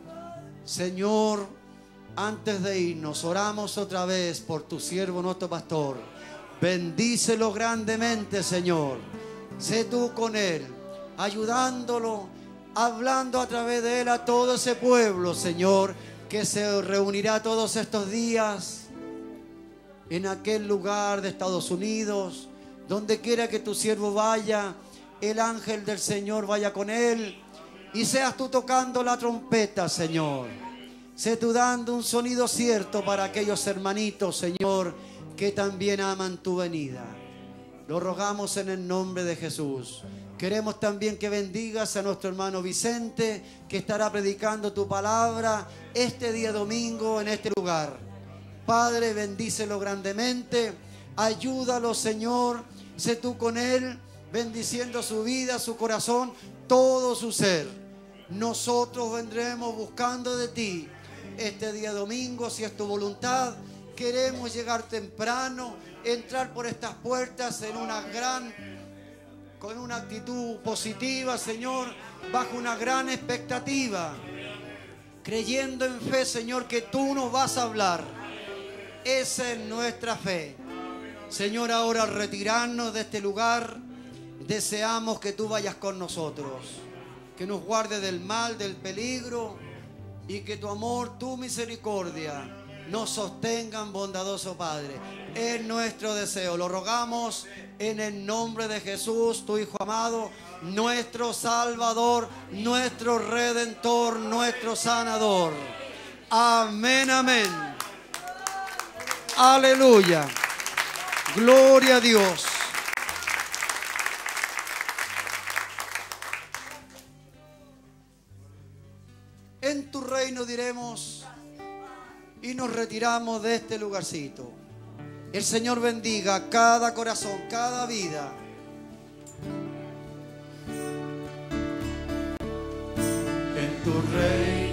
Señor, antes de irnos, oramos otra vez por tu siervo, nuestro pastor. Bendícelo grandemente, Señor. Sé tú con él, ayudándolo, hablando a través de él a todo ese pueblo, Señor, que se reunirá todos estos días en aquel lugar de Estados Unidos, donde quiera que tu siervo vaya, el ángel del Señor vaya con él, y seas tú tocando la trompeta, Señor. Sé tú dando un sonido cierto para aquellos hermanitos, Señor, que también aman tu venida. Lo rogamos en el nombre de Jesús. Queremos también que bendigas a nuestro hermano Vicente, que estará predicando tu palabra este día domingo en este lugar. Padre, bendícelo grandemente. Ayúdalo, Señor. Sé tú con él, bendiciendo su vida, su corazón, todo su ser. Nosotros vendremos buscando de ti este día domingo, si es tu voluntad. Queremos llegar temprano, entrar por estas puertas en una gran, con una actitud positiva, Señor, bajo una gran expectativa, creyendo en fe, Señor, que tú nos vas a hablar. Esa es nuestra fe. Señor, ahora al retirarnos de este lugar, deseamos que tú vayas con nosotros, que nos guarde del mal, del peligro, y que tu amor, tu misericordia nos sostengan, bondadoso Padre. Es nuestro deseo. Lo rogamos en el nombre de Jesús, tu Hijo amado, nuestro Salvador, nuestro Redentor, nuestro Sanador. Amén, amén. Aleluya. Gloria a Dios. En tu reino diremos, y nos retiramos de este lugarcito. El Señor bendiga cada corazón, cada vida. En tu reino